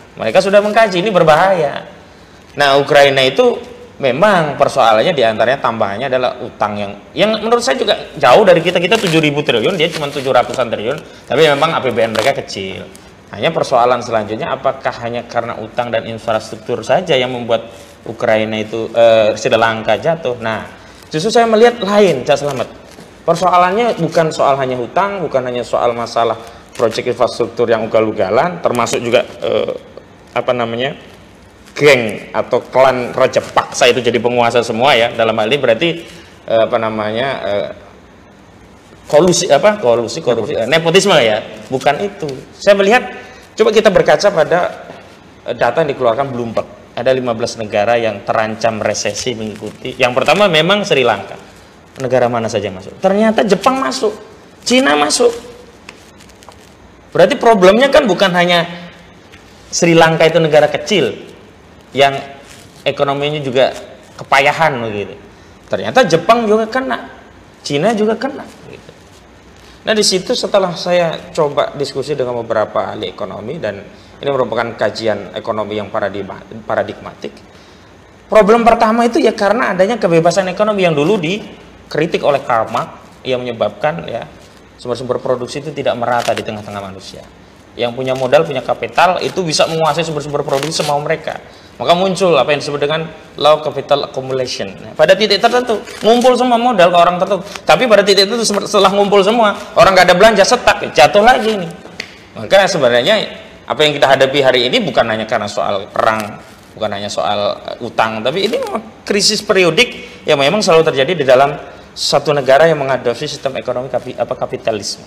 Mereka sudah mengkaji ini berbahaya. Nah, Ukraina itu memang persoalannya diantaranya tambahannya adalah utang yang menurut saya juga jauh dari kita 7.000 triliun, dia cuma 700-an triliun, tapi memang APBN mereka kecil. Hanya persoalan selanjutnya, apakah hanya karena utang dan infrastruktur saja yang membuat Ukraina itu Sri Lanka jatuh? Nah, justru saya melihat lain, Cak Selamat. Persoalannya bukan soal hanya hutang, bukan hanya soal masalah proyek infrastruktur yang ugal-ugalan, termasuk juga geng atau klan Raja Paksa itu jadi penguasa semua ya. Dalam hal ini berarti kolusi nepotisme ya. Bukan itu. Saya melihat, coba kita berkaca pada data yang dikeluarkan Bloomberg. Ada 15 negara yang terancam resesi mengikuti. Yang pertama memang Sri Lanka. Negara mana saja yang masuk? Ternyata Jepang masuk, Cina masuk. Berarti problemnya kan bukan hanya Sri Lanka itu negara kecil yang ekonominya juga kepayahan begitu. Ternyata Jepang juga kena, Cina juga kena gitu. Nah, di situ setelah saya coba diskusi dengan beberapa ahli ekonomi, dan ini merupakan kajian ekonomi yang paradigmatik. Problem pertama itu ya karena adanya kebebasan ekonomi yang dulu dikritik oleh Karl Marx, yang menyebabkan ya sumber-sumber produksi itu tidak merata di tengah-tengah manusia. Yang punya modal, punya kapital itu bisa menguasai sumber-sumber produksi semau mereka. Maka muncul apa yang disebut dengan low capital accumulation. Nah, pada titik tertentu ngumpul semua modal ke orang tertentu, tapi pada titik tertentu setelah ngumpul semua orang nggak ada belanja, setak, jatuh lagi nih. Maka sebenarnya apa yang kita hadapi hari ini bukan hanya karena soal perang, bukan hanya soal utang, tapi ini krisis periodik yang memang selalu terjadi di dalam satu negara yang mengadopsi sistem ekonomi kapitalisme.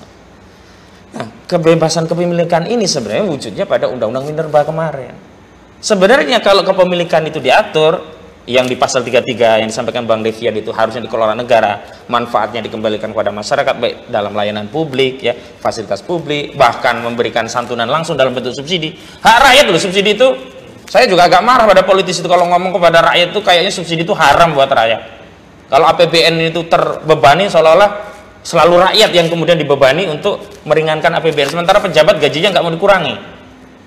Nah, kebebasan kepemilikan ini sebenarnya wujudnya pada Undang-Undang Minerba kemarin. Sebenarnya kalau kepemilikan itu diatur, yang di pasal 33 yang disampaikan Bang Devian itu harusnya dikelola negara, manfaatnya dikembalikan kepada masyarakat baik dalam layanan publik ya, fasilitas publik, bahkan memberikan santunan langsung dalam bentuk subsidi. Hak rakyat loh subsidi itu. Saya juga agak marah pada politisi itu kalau ngomong kepada rakyat itu kayaknya subsidi itu haram buat rakyat. Kalau APBN itu terbebani seolah-olah selalu rakyat yang kemudian dibebani untuk meringankan APBN, sementara pejabat gajinya nggak mau dikurangi.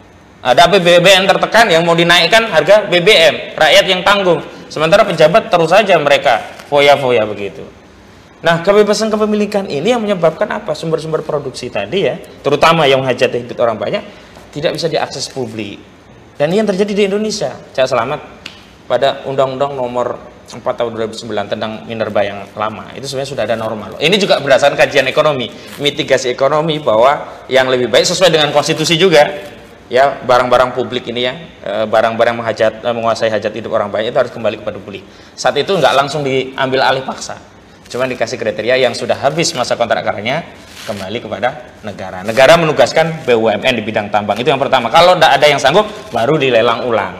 Ada APBN tertekan yang mau dinaikkan harga BBM, rakyat yang tanggung, sementara pejabat terus saja mereka foya-foya begitu. Nah, kebebasan kepemilikan ini yang menyebabkan apa? Sumber-sumber produksi tadi ya, terutama yang hajat hidup orang banyak, tidak bisa diakses publik. Dan ini yang terjadi di Indonesia. Cak Selamat, pada Undang-Undang nomor 4 tahun 2009 tentang Minerba yang lama, itu sebenarnya sudah ada norma loh. Ini juga berdasarkan kajian ekonomi, mitigasi ekonomi, bahwa yang lebih baik sesuai dengan konstitusi juga ya, barang-barang publik ini ya, barang-barang menguasai hajat hidup orang banyak itu harus kembali kepada publik. Saat itu nggak langsung diambil alih paksa, cuma dikasih kriteria yang sudah habis masa kontrak karyanya kembali kepada negara. Negara menugaskan BUMN di bidang tambang, itu yang pertama. Kalau tidak ada yang sanggup baru dilelang ulang.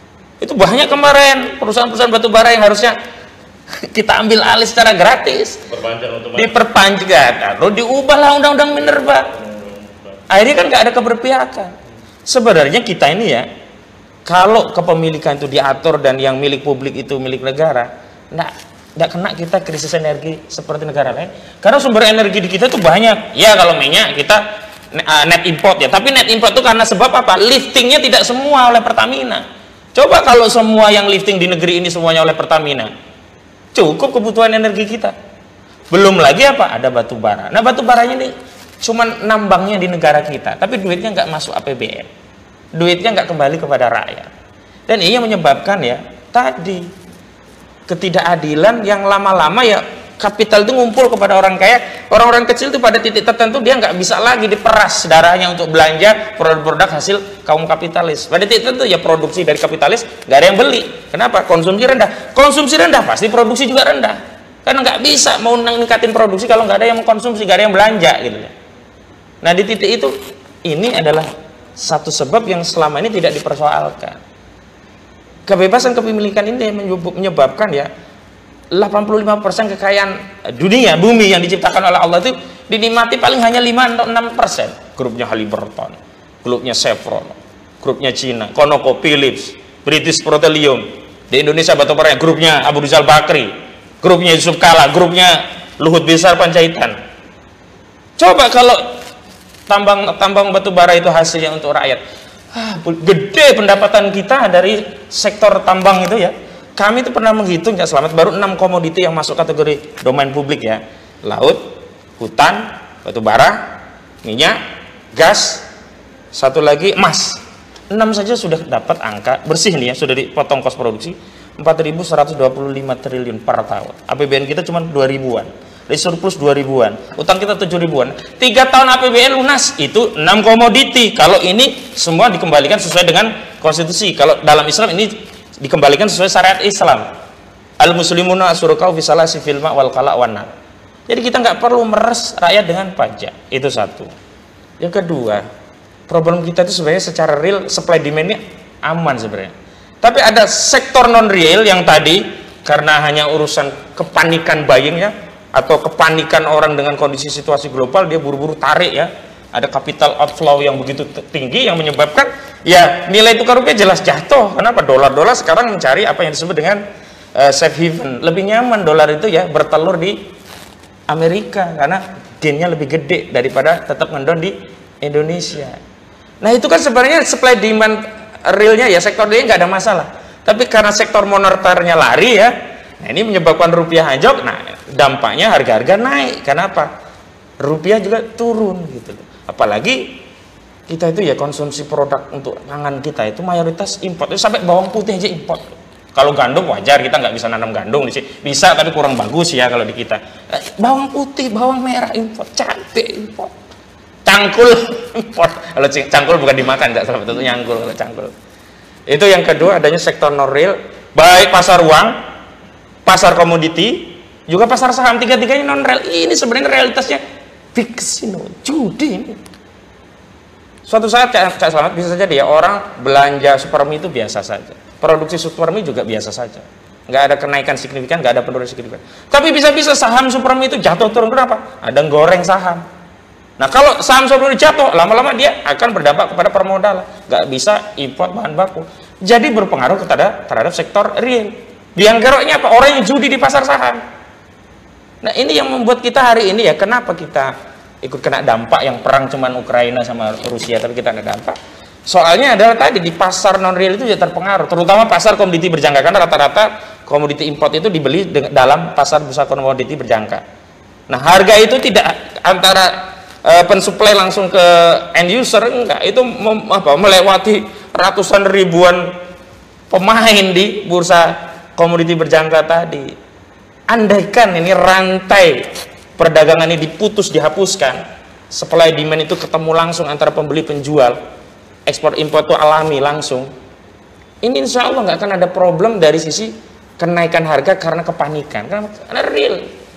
Itu banyak kemarin perusahaan-perusahaan batubara yang harusnya kita ambil alih secara gratis, diperpanjang, lalu diubahlah Undang-Undang Minerba. Akhirnya kan nggak ada keberpihakan. Sebenarnya kita ini ya, kalau kepemilikan itu diatur dan yang milik publik itu milik negara, nggak kena kita krisis energi seperti negara lain. Karena sumber energi di kita tuh banyak. Ya kalau minyak kita net import ya, tapi net import itu karena sebab apa? Liftingnya tidak semua oleh Pertamina. Coba kalau semua yang lifting di negeri ini semuanya oleh Pertamina, cukup kebutuhan energi kita. Belum lagi apa? Ada batu bara. Nah, batu baranya ini cuman nambangnya di negara kita, tapi duitnya nggak masuk APBN, duitnya nggak kembali kepada rakyat. Dan ini yang menyebabkan ya tadi ketidakadilan yang lama-lama ya kapital itu ngumpul kepada orang kaya, orang-orang kecil itu pada titik tertentu dia nggak bisa lagi diperas darahnya untuk belanja produk-produk hasil kaum kapitalis. Pada titik tertentu ya produksi dari kapitalis nggak ada yang beli. Kenapa? Konsumsi rendah. Konsumsi rendah pasti produksi juga rendah. Karena nggak bisa mau ningkatin produksi kalau nggak ada yang mengkonsumsi, nggak ada yang belanja gitu ya. Nah, di titik itu ini adalah satu sebab yang selama ini tidak dipersoalkan. Kebebasan kepemilikan ini menyebabkan ya 85% kekayaan dunia, bumi yang diciptakan oleh Allah itu dinikmati paling hanya 5-6%. Grupnya Halliburton, grupnya Chevron, grupnya Cina, ConocoPhillips, British Petroleum. Di Indonesia batubara grupnya Abu Rizal Bakri, grupnya Yusuf Kala, grupnya Luhut Binsar Panjaitan. Coba kalau tambang batu bara itu hasilnya untuk rakyat, Gede pendapatan kita dari sektor tambang itu ya. Kami itu pernah menghitung ya Selamat, baru 6 komoditi yang masuk kategori domain publik ya. Laut, hutan, batu bara, minyak, gas, satu lagi emas. 6 saja sudah dapat angka bersih nih ya, sudah dipotong kos produksi 4.125 triliun per tahun. APBN kita cuma 2.000-an. Dari surplus 2.000-an. Utang kita 7.000-an. 3 tahun APBN lunas, itu 6 komoditi. Kalau ini semua dikembalikan sesuai dengan konstitusi. Kalau dalam Islam ini dikembalikan sesuai syariat Islam. Al-muslimuna asyurukau fi salasi fil ma' wal qala' wan nar. Jadi kita nggak perlu meres rakyat dengan pajak. Itu satu. Yang kedua, problem kita itu sebenarnya secara real supply demand-nya aman sebenarnya. Tapi ada sektor non real yang tadi karena hanya urusan kepanikan buying ya, atau kepanikan orang dengan kondisi situasi global, dia buru-buru tarik ya. Ada capital outflow yang begitu tinggi yang menyebabkan ya nilai tukar rupiah jelas jatuh. Kenapa? Dolar sekarang mencari apa yang disebut dengan safe haven. Lebih nyaman dolar itu ya bertelur di Amerika karena gainnya lebih gede daripada tetap ngendon di Indonesia. Nah itu kan sebenarnya supply demand realnya ya, sektor dia nggak ada masalah. Tapi karena sektor moneternya lari ya, nah ini menyebabkan rupiah anjlok. Nah dampaknya harga-harga naik. Kenapa? Rupiah juga turun gitu loh. Apalagi kita itu ya konsumsi produk untuk pangan kita itu mayoritas import. Itu sampai bawang putih aja import. Kalau gandum wajar, kita nggak bisa nanam gandum di sini. Bisa tapi kurang bagus ya kalau di kita. Bawang putih, bawang merah import, cabai import, cangkul import. Kalau cangkul bukan dimakan, nggak salah, betul nyangkul kalau cangkul. Itu yang kedua, adanya sektor non real, baik pasar uang, pasar komoditi, juga pasar saham. Tiga-tiganya non real. Ini sebenarnya realitasnya big casino, judi ini. Suatu saat Cak Selamat bisa saja dia orang belanja supermi itu biasa saja, produksi supermi juga biasa saja, nggak ada kenaikan signifikan, nggak ada penurunan signifikan. Tapi bisa-bisa saham supermi itu jatuh turun. Kenapa? Ada yang goreng saham. Nah kalau saham supermi jatuh, lama-lama dia akan berdampak kepada permodalan, nggak bisa import bahan baku, jadi berpengaruh terhadap sektor real. Biang keroknya apa? Orang yang judi di pasar saham. Nah ini yang membuat kita hari ini ya, kenapa kita ikut kena dampak yang perang cuman Ukraina sama Rusia, tapi kita kena dampak. Soalnya adalah tadi di pasar non real itu juga terpengaruh, terutama pasar komoditi berjangka, karena rata-rata komoditi import itu dibeli dalam pasar bursa komoditi berjangka. Nah harga itu tidak antara pensuplai langsung ke end user, enggak, itu melewati ratusan ribuan pemain di bursa komoditi berjangka tadi. Andaikan ini rantai perdagangan ini diputus, dihapuskan, supply demand itu ketemu langsung antara pembeli penjual, ekspor impor itu alami langsung, ini insya Allah nggak akan ada problem dari sisi kenaikan harga karena kepanikan, karena real.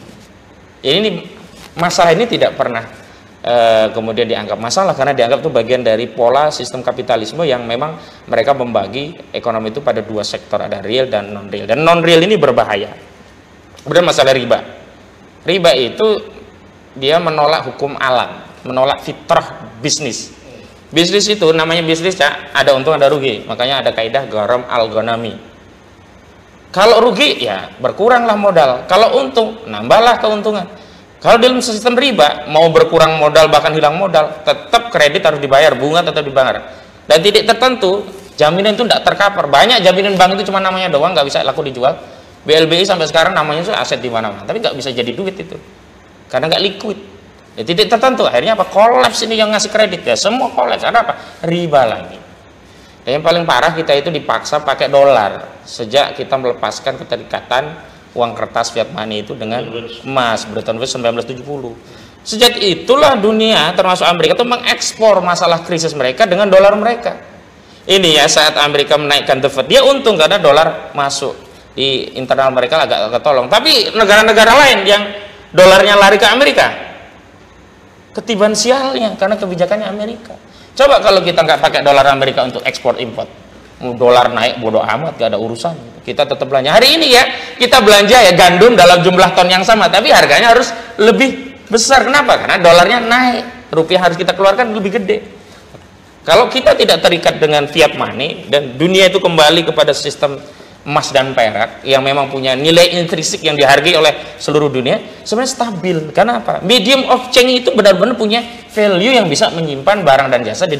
Ini masalah ini tidak pernah kemudian dianggap masalah, karena dianggap itu bagian dari pola sistem kapitalisme yang memang mereka membagi ekonomi itu pada dua sektor, ada real dan non real. Dan non real ini berbahaya. Kemudian masalah riba. Riba itu dia menolak hukum alam, menolak fitrah bisnis. Bisnis itu namanya bisnis ya, ada untung ada rugi. Makanya ada kaidah gharam al-ghanami. Kalau rugi ya berkuranglah modal, kalau untung nambahlah keuntungan. Kalau dalam sistem riba mau berkurang modal bahkan hilang modal, tetap kredit harus dibayar, bunga tetap dibayar. Dan titik tertentu jaminan itu tidak tercover. Banyak jaminan bank itu cuma namanya doang, nggak bisa laku dijual. BLBI sampai sekarang namanya itu aset di mana-mana, tapi nggak bisa jadi duit itu karena nggak liquid. Ya, titik tertentu akhirnya apa? Kolaps ini yang ngasih kredit ya, semua kolaps. Ada apa? Riba lagi. Dan yang paling parah kita itu dipaksa pakai dolar sejak kita melepaskan keterikatan uang kertas fiat money itu dengan emas Bretton Woods 1970. Sejak itulah dunia termasuk Amerika itu mengekspor masalah krisis mereka dengan dolar mereka. Ini ya saat Amerika menaikkan the Fed, dia untung karena dolar masuk. Di internal mereka agak ketolong, tapi negara-negara lain yang dolarnya lari ke Amerika ketiban sialnya karena kebijakannya Amerika. Coba kalau kita nggak pakai dolar Amerika untuk ekspor import, dolar naik bodoh amat, gak ada urusan, kita tetap belanja. Hari ini ya kita belanja ya gandum dalam jumlah ton yang sama, tapi harganya harus lebih besar. Kenapa? Karena dolarnya naik, rupiah harus kita keluarkan lebih gede. Kalau kita tidak terikat dengan fiat money dan dunia itu kembali kepada sistem emas dan perak yang memang punya nilai intrinsik yang dihargai oleh seluruh dunia, sebenarnya stabil. Karena apa? Medium of change itu benar-benar punya value yang bisa menyimpan barang dan jasa di dalam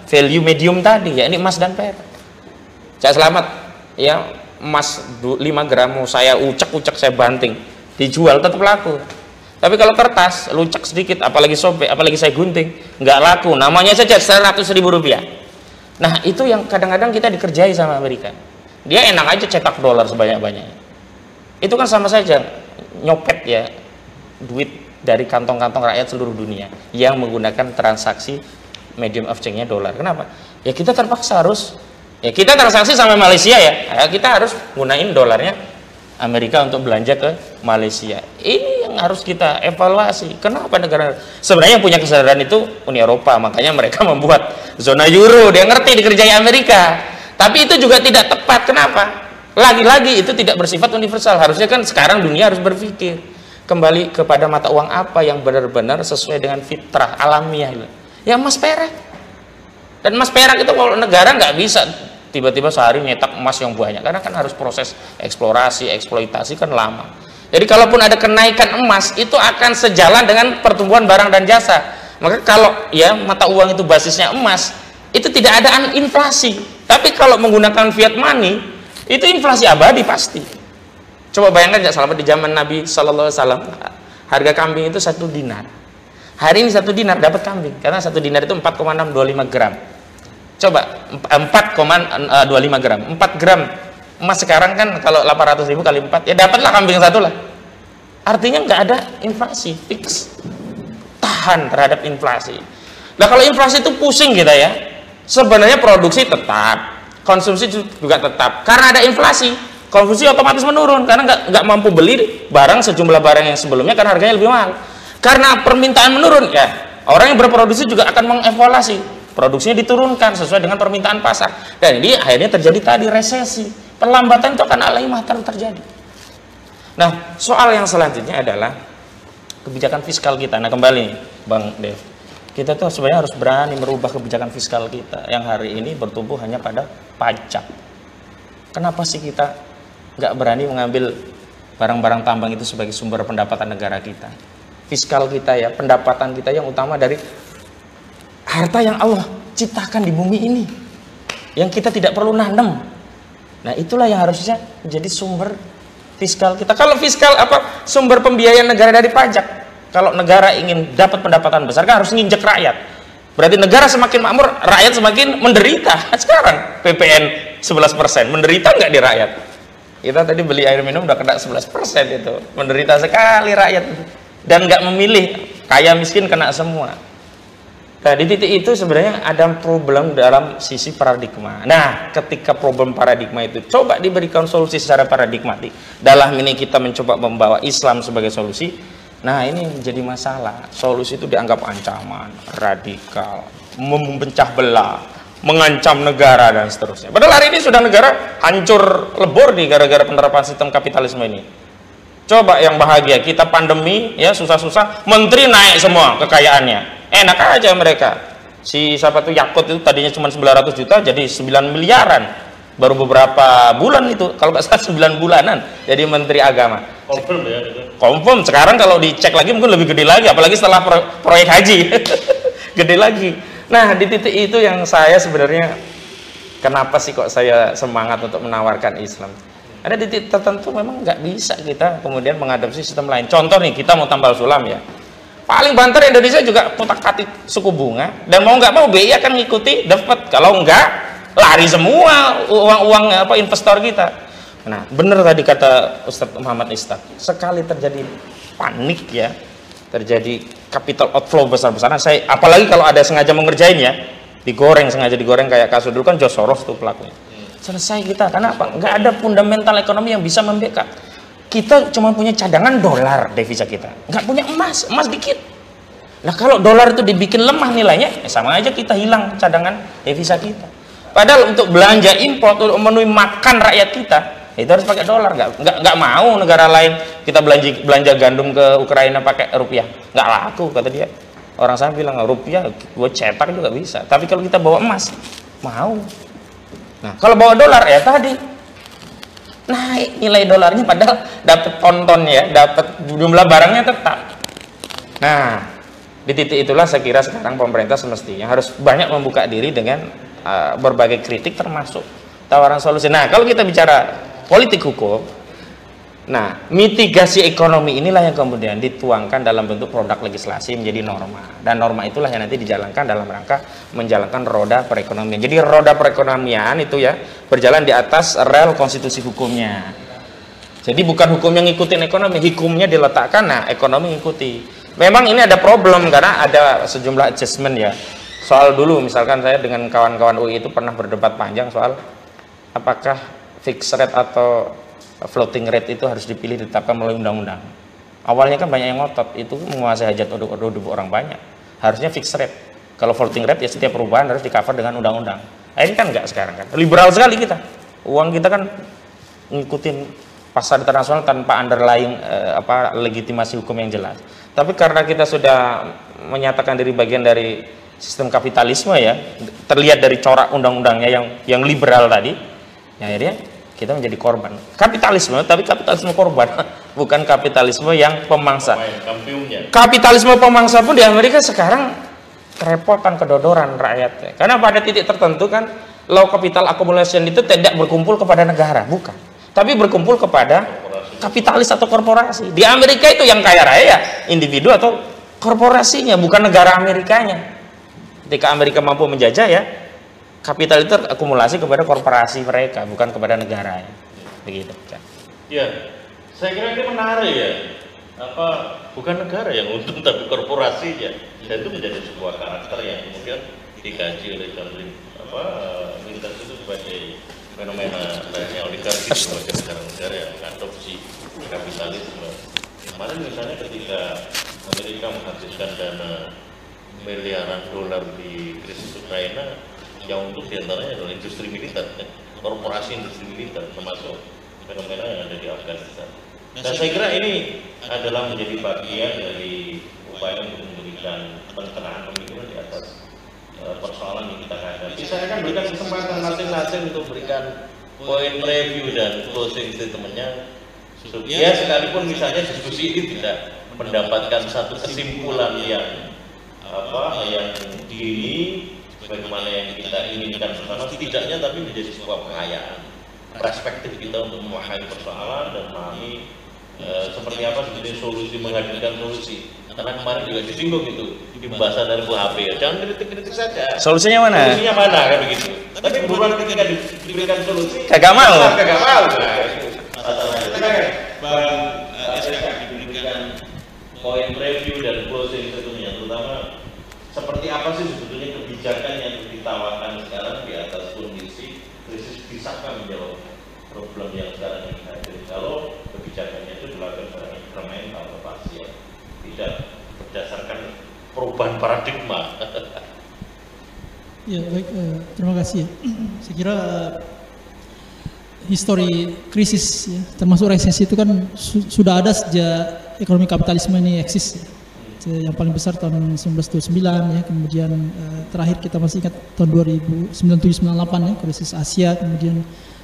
value medium tadi, ya ini emas dan perak. Cak Selamat, ya emas 5 gram mau saya ucek-ucek, saya banting, dijual tetap laku. Tapi kalau kertas, lucek sedikit, apalagi sobek, apalagi saya gunting, nggak laku. Namanya saja 100.000 rupiah. Nah, itu yang kadang-kadang kita dikerjai sama Amerika. Dia enak aja cetak dolar sebanyak-banyaknya. Itu kan sama saja nyopet ya duit dari kantong-kantong rakyat seluruh dunia yang menggunakan transaksi medium of change-nya dolar. Kenapa? Ya kita terpaksa harus, ya kita transaksi sama Malaysia ya, kita harus gunain dolarnya Amerika untuk belanja ke Malaysia. Ini yang harus kita evaluasi. Kenapa negara sebenarnya yang punya kesadaran itu Uni Eropa, makanya mereka membuat zona euro. Dia ngerti dikerjai Amerika, tapi itu juga tidak tepat. Kenapa? Lagi-lagi itu tidak bersifat universal. Harusnya kan sekarang dunia harus berpikir kembali kepada mata uang apa yang benar-benar sesuai dengan fitrah alamiah. Ya emas perak. Dan emas perak itu kalau negara nggak bisa tiba-tiba sehari nyetak emas yang banyak, karena kan harus proses eksplorasi, eksploitasi kan lama. Jadi kalaupun ada kenaikan emas, itu akan sejalan dengan pertumbuhan barang dan jasa. Maka kalau ya mata uang itu basisnya emas, itu tidak ada inflasi. Tapi kalau menggunakan fiat money, itu inflasi abadi pasti. Coba bayangkan ya, selama di zaman Nabi Sallallahu Alaihi Wasallam, harga kambing itu 1 dinar. Hari ini 1 dinar dapat kambing, karena 1 dinar itu 4,625 gram. Coba 4,25 gram, 4 gram emas sekarang kan kalau 800.000 kali 4 ya dapatlah kambing satu lah. Artinya nggak ada inflasi, fix, tahan terhadap inflasi. Nah kalau inflasi itu pusing kita ya, sebenarnya produksi tetap, konsumsi juga tetap. Karena ada inflasi, konsumsi otomatis menurun karena nggak mampu beli barang sejumlah barang yang sebelumnya karena harganya lebih mahal. Karena permintaan menurun ya, orang yang berproduksi juga akan mengevaluasi. Produksinya diturunkan sesuai dengan permintaan pasar, dan ini akhirnya terjadi tadi resesi, perlambatan itu akan alami terus terjadi. Nah, soal yang selanjutnya adalah kebijakan fiskal kita. Nah, kembali Bang Dev, kita tuh sebenarnya harus berani merubah kebijakan fiskal kita yang hari ini bertumbuh hanya pada pajak. Kenapa sih kita nggak berani mengambil barang-barang tambang itu sebagai sumber pendapatan negara kita? Fiskal kita ya, pendapatan kita yang utama dari harta yang Allah ciptakan di bumi ini, yang kita tidak perlu nanam. Nah, itulah yang harusnya menjadi sumber fiskal kita. Kalau fiskal apa? Sumber pembiayaan negara dari pajak. Kalau negara ingin dapat pendapatan besar kan harus nginjek rakyat. Berarti negara semakin makmur, rakyat semakin menderita. Sekarang PPN 11%, menderita nggak di rakyat? Kita tadi beli air minum udah kena 11% itu. Menderita sekali rakyat. Dan nggak memilih, kaya miskin kena semua. Nah, di titik itu sebenarnya ada problem dalam sisi paradigma. Nah, ketika problem paradigma itu coba diberikan solusi secara paradigmatik. Dalam ini kita mencoba membawa Islam sebagai solusi. Nah, ini menjadi masalah. Solusi itu dianggap ancaman, radikal, memecah belah, mengancam negara dan seterusnya. Padahal hari ini sudah negara hancur lebur nih gara-gara penerapan sistem kapitalisme ini. Coba yang bahagia, kita pandemi ya susah-susah, menteri naik semua kekayaannya. Enak aja mereka. Si siapa tuh Yakut itu tadinya cuma 900 juta jadi 9 miliaran. Baru beberapa bulan itu, kalau nggak salah 9 bulanan jadi menteri agama. Confirm ya itu. Confirm. Sekarang kalau dicek lagi mungkin lebih gede lagi, apalagi setelah proyek haji. Gede lagi. Nah, di titik itu yang saya sebenarnya kenapa sih kok saya semangat untuk menawarkan Islam? Ada di titik tertentu memang nggak bisa kita kemudian mengadopsi sistem lain. Contoh nih, kita mau tambal sulam ya. Paling banter Indonesia juga kotak-katik suku bunga, dan mau nggak mau BI akan ngikuti dapat. Kalau enggak, lari semua uang-uang apa investor kita. Nah, benar tadi kata Ustadz Muhammad Istaq, sekali terjadi panik ya, terjadi capital outflow besar-besaran. Saya apalagi kalau ada sengaja mengerjain ya, digoreng, sengaja digoreng kayak kasus dulu kan George Soros tuh pelakunya. Selesai kita, karena apa? Nggak ada fundamental ekonomi yang bisa membackup. Kita cuma punya cadangan dolar devisa kita, nggak punya emas dikit. Nah, kalau dolar itu dibikin lemah nilainya, sama aja kita hilang cadangan devisa kita. Padahal untuk belanja impor, untuk memenuhi makan rakyat kita, itu harus pakai dolar. Nggak mau negara lain kita belanja gandum ke Ukraina pakai rupiah, nggak laku kata dia. Orang sana bilang rupiah, gue cetak juga bisa. Tapi kalau kita bawa emas, mau. Nah, kalau bawa dolar ya tadi naik nilai dolarnya, padahal dapat tonton ya, dapat jumlah barangnya tetap. Nah, Di titik itulah saya kira sekarang pemerintah semestinya harus banyak membuka diri dengan berbagai kritik termasuk tawaran solusi. Nah, kalau kita bicara politik hukum, nah mitigasi ekonomi inilah yang kemudian dituangkan dalam bentuk produk legislasi menjadi norma, dan norma itulah yang nanti dijalankan dalam rangka menjalankan roda perekonomian. Jadi roda perekonomian itu ya berjalan di atas rel konstitusi hukumnya. Jadi bukan hukum yang ngikutin ekonomi, hukumnya diletakkan, nah ekonomi ngikuti. Memang ini ada problem karena ada sejumlah adjustment ya. Soal dulu misalkan saya dengan kawan-kawan UI itu pernah berdebat panjang soal apakah fixed rate atau floating rate itu harus dipilih ditetapkan melalui undang-undang. Awalnya kan banyak yang ngotot, itu menguasai hajat hidup orang banyak. Harusnya fixed rate. Kalau floating rate ya setiap perubahan harus di-cover dengan undang-undang. Nah, ini kan enggak sekarang kan. Liberal sekali kita. Uang kita kan ngikutin pasar internasional tanpa underlying legitimasi hukum yang jelas. Tapi karena kita sudah menyatakan diri bagian dari sistem kapitalisme ya, terlihat dari corak undang-undangnya yang liberal tadi, ya akhirnya kita menjadi korban kapitalisme, tapi kapitalisme korban, bukan kapitalisme yang pemangsa. Kapitalisme pemangsa pun di Amerika sekarang kerepotan, kedodoran rakyatnya, karena pada titik tertentu kan low capital accumulation itu tidak berkumpul kepada negara, bukan, tapi berkumpul kepada kapitalis atau korporasi. Di Amerika itu yang kaya raya ya individu atau korporasinya, bukan negara Amerikanya. Ketika Amerika mampu menjajah ya kapital itu akumulasi kepada korporasi mereka, bukan kepada negara. Begitu. Ya, saya kira ini menarik ya. Bukan negara yang untung tapi korporasinya. Dan itu menjadi sebuah karakter yang kemudian dikaji oleh John Winters itu sebagai fenomena oligarki sebagai negara-negara yang mengadopsi kapitalisme. Kemarin misalnya ketika Amerika menghabiskan dana miliaran dolar di krisis Ukraina, yang untuk diantaranya adalah industri militer, korporasi industri militer, termasuk fenomena yang ada di Afghanistan. Dan saya kira ini adalah menjadi bagian dari upaya untuk memberikan pencerahan pemikiran di atas persoalan yang kita hadapi. Saya akan berikan kesempatan masing-masing untuk berikan point review dan closing statement-nya, supaya sekalipun misalnya diskusi ini tidak mendapatkan satu kesimpulan yang dini bagaimana yang kita inginkan bersama, setidaknya tapi menjadi sebuah pengayaan perspektif kita untuk memahami persoalan dan memahami seperti apa sebetulnya solusi, menghadirkan solusi. Karena kemarin juga disinggung itu di pembahasan dari KUHP ya, jangan kritik-kritik saja. Solusinya mana? Solusinya mana kan begitu. Tapi buruan ketika diberikan solusi, kagak mau. Kagak mau. Masalahnya. Bang SK diberikan poin review dan closing tentunya, terutama seperti apa sih sebetulnya kebijakan yang ditawarkan sekarang di atas kondisi krisis, bisakah menjawab problem yang sekarang ini hadir kalau kebijakannya itu dilakukan secara incremental atau parsial, tidak berdasarkan perubahan paradigma. Ya baik, terima kasih. Saya kira histori krisis ya, termasuk resesi itu kan sudah ada sejak ekonomi kapitalisme ini eksis ya. Yang paling besar tahun 1929 ya, kemudian terakhir kita masih ingat tahun 1997-98 ya, krisis Asia, kemudian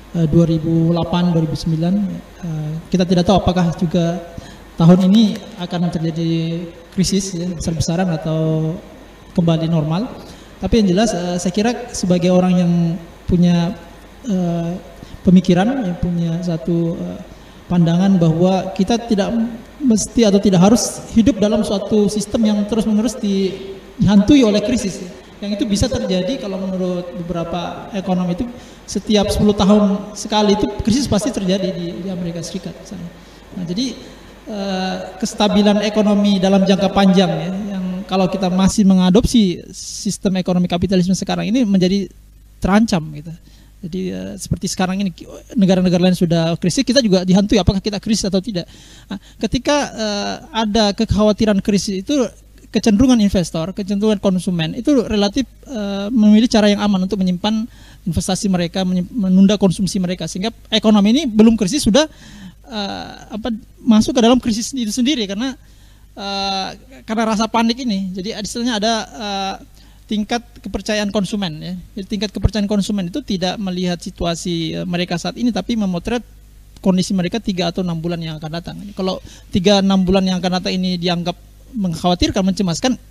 2008-2009 kita tidak tahu apakah juga tahun ini akan terjadi krisis ya, besar-besaran atau kembali normal. Tapi yang jelas saya kira sebagai orang yang punya pemikiran, yang punya satu pandangan bahwa kita tidak mesti atau tidak harus hidup dalam suatu sistem yang terus-menerus dihantui oleh krisis. Yang itu bisa terjadi kalau menurut beberapa ekonom itu setiap 10 tahun sekali itu krisis pasti terjadi di Amerika Serikat misalnya. Nah, jadi kestabilan ekonomi dalam jangka panjang ya, yang kalau kita masih mengadopsi sistem ekonomi kapitalisme sekarang ini menjadi terancam gitu. Jadi seperti sekarang ini negara-negara lain sudah krisis, kita juga dihantui apakah kita krisis atau tidak. Nah, ketika ada kekhawatiran krisis itu, kecenderungan investor, kecenderungan konsumen itu relatif memilih cara yang aman untuk menyimpan investasi mereka, menunda konsumsi mereka, sehingga ekonomi ini belum krisis sudah masuk ke dalam krisis itu sendiri karena rasa panik ini. Jadi istilahnya ada tingkat kepercayaan konsumen ya. Jadi tingkat kepercayaan konsumen itu tidak melihat situasi mereka saat ini, tapi memotret kondisi mereka 3 atau 6 bulan yang akan datang. Kalau 3-6 bulan yang akan datang ini dianggap mengkhawatirkan, mencemaskan,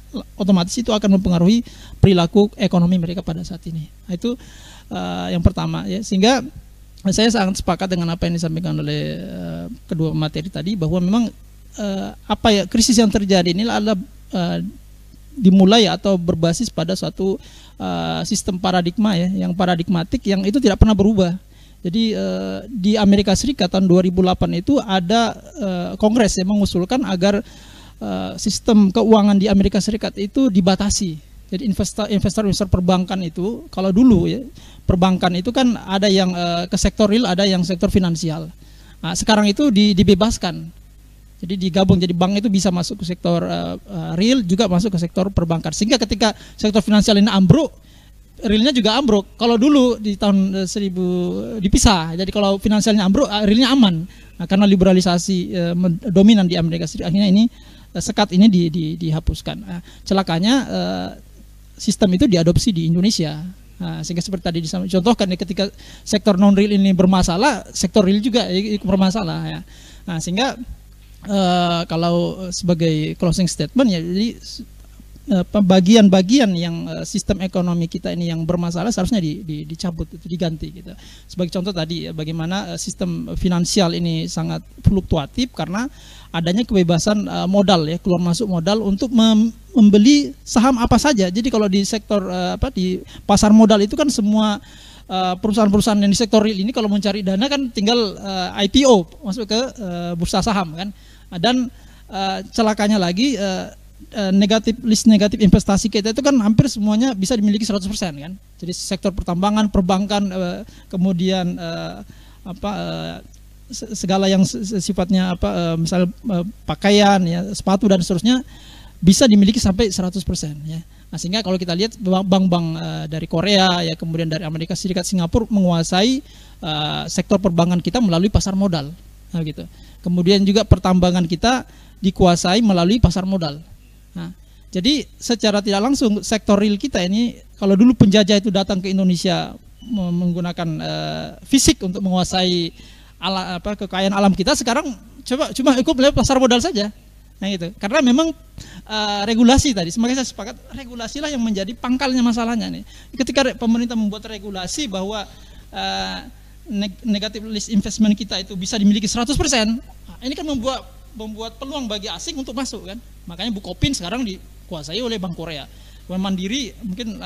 otomatis itu akan mempengaruhi perilaku ekonomi mereka pada saat ini. Nah, itu yang pertama ya, sehingga saya sangat sepakat dengan apa yang disampaikan oleh kedua materi tadi, bahwa memang krisis yang terjadi ini adalah dimulai atau berbasis pada suatu sistem paradigma ya, yang paradigmatik, yang itu tidak pernah berubah. Jadi di Amerika Serikat tahun 2008 itu ada kongres yang mengusulkan agar sistem keuangan di Amerika Serikat itu dibatasi. Jadi investor perbankan itu, kalau dulu ya, perbankan itu kan ada yang ke sektor real, ada yang sektor finansial. Nah, sekarang itu dibebaskan. Jadi digabung, jadi bank itu bisa masuk ke sektor real, juga masuk ke sektor perbankan. Sehingga ketika sektor finansial ini ambruk, realnya juga ambruk. Kalau dulu di tahun 1000 dipisah. Jadi kalau finansialnya ambruk, realnya aman. Nah, karena liberalisasi dominan di Amerika Serikat, akhirnya ini sekat ini dihapuskan. Nah, celakanya sistem itu diadopsi di Indonesia. Nah, sehingga seperti tadi dicontohkan, ketika sektor non real ini bermasalah, sektor real juga ikut bermasalah ya. Nah, sehingga kalau sebagai closing statement ya, jadi bagian-bagian yang sistem ekonomi kita ini yang bermasalah seharusnya dicabut, itu diganti gitu. Sebagai contoh tadi ya, bagaimana sistem finansial ini sangat fluktuatif karena adanya kebebasan modal ya, keluar masuk modal untuk membeli saham apa saja. Jadi kalau di sektor di pasar modal itu kan semua perusahaan-perusahaan yang di sektor real ini kalau mencari dana kan tinggal IPO, masuk ke bursa saham kan. Dan celakanya lagi list negatif investasi kita itu kan hampir semuanya bisa dimiliki 100% kan. Jadi sektor pertambangan, perbankan, kemudian segala yang sifatnya misalnya pakaian ya, sepatu dan seterusnya bisa dimiliki sampai 100% ya. Nah, sehingga kalau kita lihat bank-bank dari Korea ya, kemudian dari Amerika Serikat, Singapura menguasai sektor perbankan kita melalui pasar modal. Nah, gitu. Kemudian juga pertambangan kita dikuasai melalui pasar modal. Nah, jadi secara tidak langsung sektor real kita ini, kalau dulu penjajah itu datang ke Indonesia menggunakan fisik untuk menguasai kekayaan alam kita, sekarang cuma ikut melihat pasar modal saja. Nah itu, karena memang regulasi tadi, semakanya saya sepakat, regulasilah yang menjadi pangkalnya masalahnya nih. Ketika pemerintah membuat regulasi bahwa negatif list investment kita itu bisa dimiliki 100%, ini kan membuat peluang bagi asing untuk masuk kan. Makanya Bukopin sekarang dikuasai oleh Bank Korea. Mandiri mungkin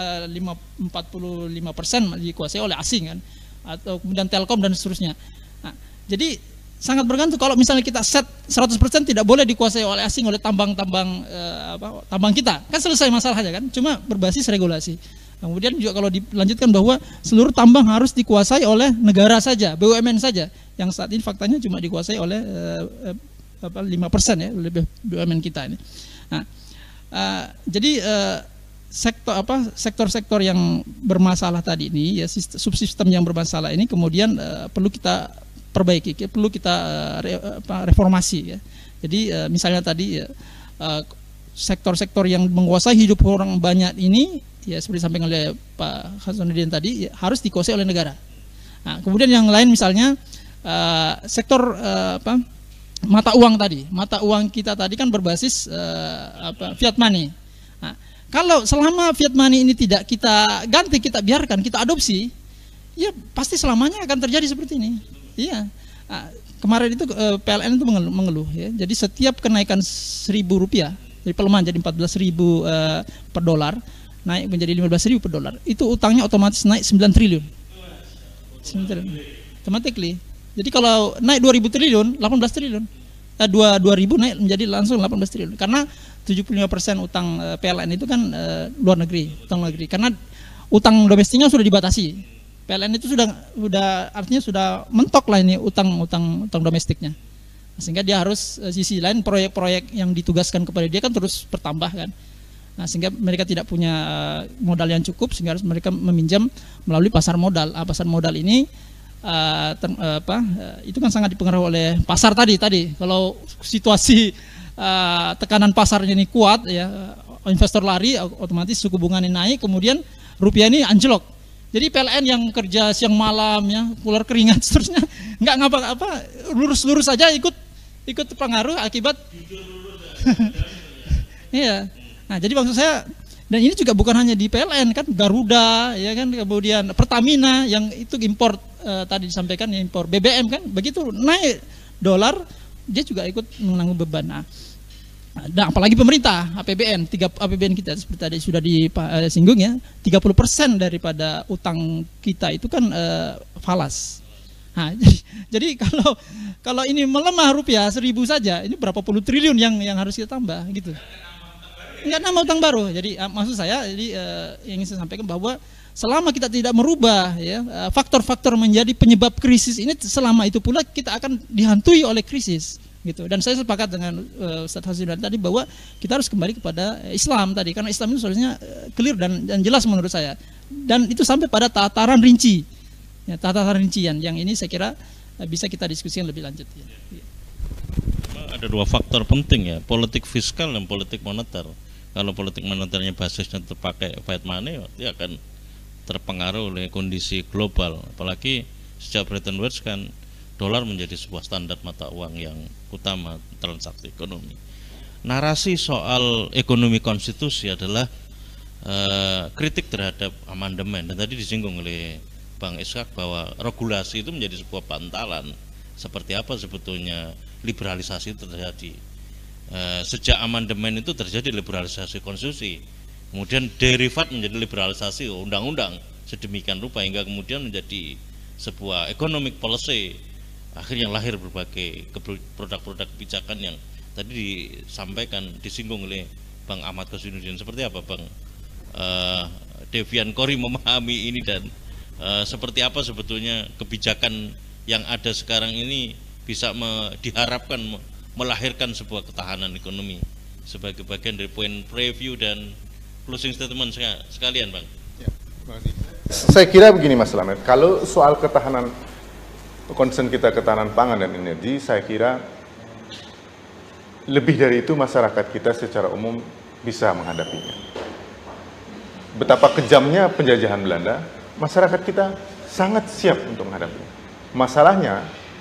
45% dikuasai oleh asing kan, atau kemudian Telkom dan seterusnya. Nah, jadi sangat bergantung. Kalau misalnya kita set 100% tidak boleh dikuasai oleh asing, oleh tambang kita, kan selesai masalahnya kan, cuma berbasis regulasi. Kemudian juga kalau dilanjutkan bahwa seluruh tambang harus dikuasai oleh negara saja, BUMN saja, yang saat ini faktanya cuma dikuasai oleh 5% ya, lebih BUMN kita ini. Nah, jadi sektor-sektor yang bermasalah tadi ini ya, subsistem yang bermasalah ini kemudian perlu kita perbaiki, perlu kita reformasi ya. Jadi misalnya tadi ya, sektor-sektor yang menguasai hidup orang banyak ini ya, seperti disampaikan oleh Pak Hasanuddin tadi ya, harus dikuasai oleh negara. Nah, kemudian yang lain misalnya sektor mata uang tadi. Mata uang kita tadi kan berbasis fiat money. Nah, kalau selama fiat money ini tidak kita ganti, kita biarkan, kita adopsi, ya pasti selamanya akan terjadi seperti ini. Iya, nah, kemarin itu PLN itu mengeluh ya. Jadi setiap kenaikan Rp1.000, dari pelemahan jadi 14.000 per dolar, naik menjadi 15.000 per dolar, itu utangnya otomatis naik 9 triliun. 9 triliun. Automatically. Jadi kalau naik 2.000 triliun, 18 triliun. 2.000 naik menjadi langsung 18 triliun. Karena 75% utang PLN itu kan luar negeri, utang luar negeri. Karena utang domestiknya sudah dibatasi. PLN itu sudah artinya sudah mentok lah ini utang domestiknya. Sehingga dia harus sisi lain proyek-proyek yang ditugaskan kepada dia kan terus bertambah kan. Nah, sehingga mereka tidak punya modal yang cukup, sehingga harus mereka meminjam melalui pasar modal. Pasar modal ini itu kan sangat dipengaruhi oleh pasar tadi. Kalau situasi tekanan pasarnya ini kuat ya, investor lari, otomatis suku bunga ini naik, kemudian rupiah ini anjlok. Jadi PLN yang kerja siang malam ya, keluar keringat seterusnya, nggak ngapa-ngapa, lurus-lurus saja ikut terpengaruh akibat. Iya. Nah, jadi maksud saya, dan ini juga bukan hanya di PLN kan, Garuda, ya kan, kemudian Pertamina yang itu impor tadi disampaikan ya, impor BBM kan, begitu naik dolar dia juga ikut menanggung beban. Nah, apalagi pemerintah APBN, APBN kita seperti tadi sudah disinggung ya, 30% daripada utang kita itu kan falas. Nah, jadi kalau ini melemah rupiah 1.000 saja, ini berapa puluh triliun yang harus kita tambah gitu. Enggak nama utang baru. Jadi maksud saya, yang ingin saya sampaikan bahwa selama kita tidak merubah ya faktor-faktor menjadi penyebab krisis ini, selama itu pula kita akan dihantui oleh krisis gitu. Dan saya sepakat dengan Ustaz Hasbunan tadi bahwa kita harus kembali kepada Islam tadi, karena Islam itu seharusnya clear dan jelas menurut saya. Dan itu sampai pada tataran rinci. Ya, tataran rincian yang ini saya kira bisa kita diskusikan lebih lanjut ya. Ada dua faktor penting ya, politik fiskal dan politik moneter. Kalau politik moneternya basisnya terpakai fiat money, dia akan terpengaruh oleh kondisi global. Apalagi sejak Bretton Woods kan dolar menjadi sebuah standar mata uang yang utama transaksi ekonomi. Narasi soal ekonomi konstitusi adalah kritik terhadap amandemen, dan tadi disinggung oleh Bang Ishak bahwa regulasi itu menjadi sebuah bantalan. Seperti apa sebetulnya liberalisasi itu terjadi? Sejak amandemen itu terjadi liberalisasi konstitusi, kemudian derivat menjadi liberalisasi undang-undang sedemikian rupa hingga kemudian menjadi sebuah economic policy. Akhirnya lahir berbagai produk-produk kebijakan yang tadi disampaikan, disinggung oleh Bang Ahmad Kosinudin. Seperti apa Bang Devian Kori memahami ini, dan seperti apa sebetulnya kebijakan yang ada sekarang ini bisa diharapkan melahirkan sebuah ketahanan ekonomi sebagai bagian dari poin preview dan closing statement sekalian Bang. Ya, terima kasih. Saya kira begini Mas Slamet, kalau soal ketahanan, concern kita ketahanan pangan dan energi, saya kira lebih dari itu masyarakat kita secara umum bisa menghadapinya. Betapa kejamnya penjajahan Belanda, masyarakat kita sangat siap untuk menghadapinya. Masalahnya,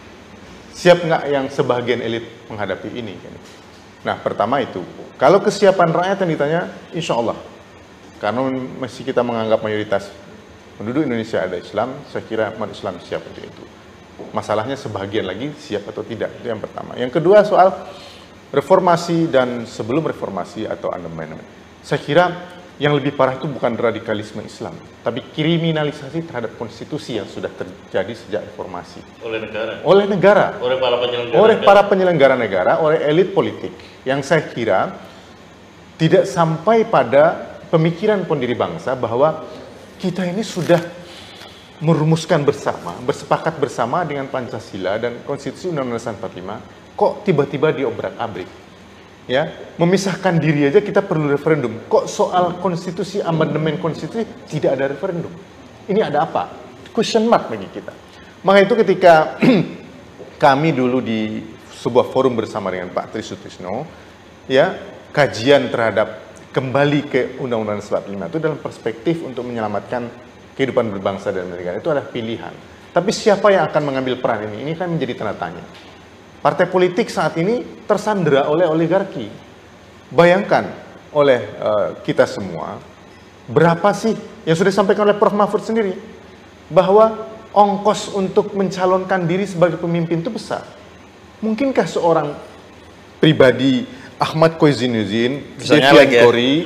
siap nggak yang sebagian elit menghadapi ini? Nah, pertama itu, kalau kesiapan rakyat yang ditanya, insya Allah, karena masih kita menganggap mayoritas penduduk Indonesia ada Islam, saya kira umat Islam siap untuk itu. Masalahnya sebagian lagi siap atau tidak, itu yang pertama. Yang kedua soal reformasi dan sebelum reformasi atau amandemen. Saya kira yang lebih parah itu bukan radikalisme Islam, tapi kriminalisasi terhadap konstitusi yang sudah terjadi sejak reformasi. Oleh negara? Oleh negara. Oleh para penyelenggara? Oleh para penyelenggara negara, oleh elit politik. Yang saya kira tidak sampai pada pemikiran pendiri bangsa bahwa kita ini sudah merumuskan bersama, bersepakat bersama dengan Pancasila dan Konstitusi Undang-Undang 45, kok tiba-tiba diobrak-abrik. Ya, memisahkan diri aja kita perlu referendum. Kok soal konstitusi, amandemen konstitusi tidak ada referendum? Ini ada apa? Question mark bagi kita. Maka itu ketika kami dulu di sebuah forum bersama dengan Pak Tri Sutrisno, ya, kajian terhadap kembali ke Undang-Undang 45 itu dalam perspektif untuk menyelamatkan kehidupan berbangsa dan bernegara, itu adalah pilihan. Tapi siapa yang akan mengambil peran ini? Ini kan menjadi tanda tanya. Partai politik saat ini tersandera oleh oligarki. Bayangkan oleh kita semua, berapa sih yang sudah disampaikan oleh Prof. Mahfud sendiri, bahwa ongkos untuk mencalonkan diri sebagai pemimpin itu besar. Mungkinkah seorang pribadi Ahmad Koizzinuddin, Devian Kori,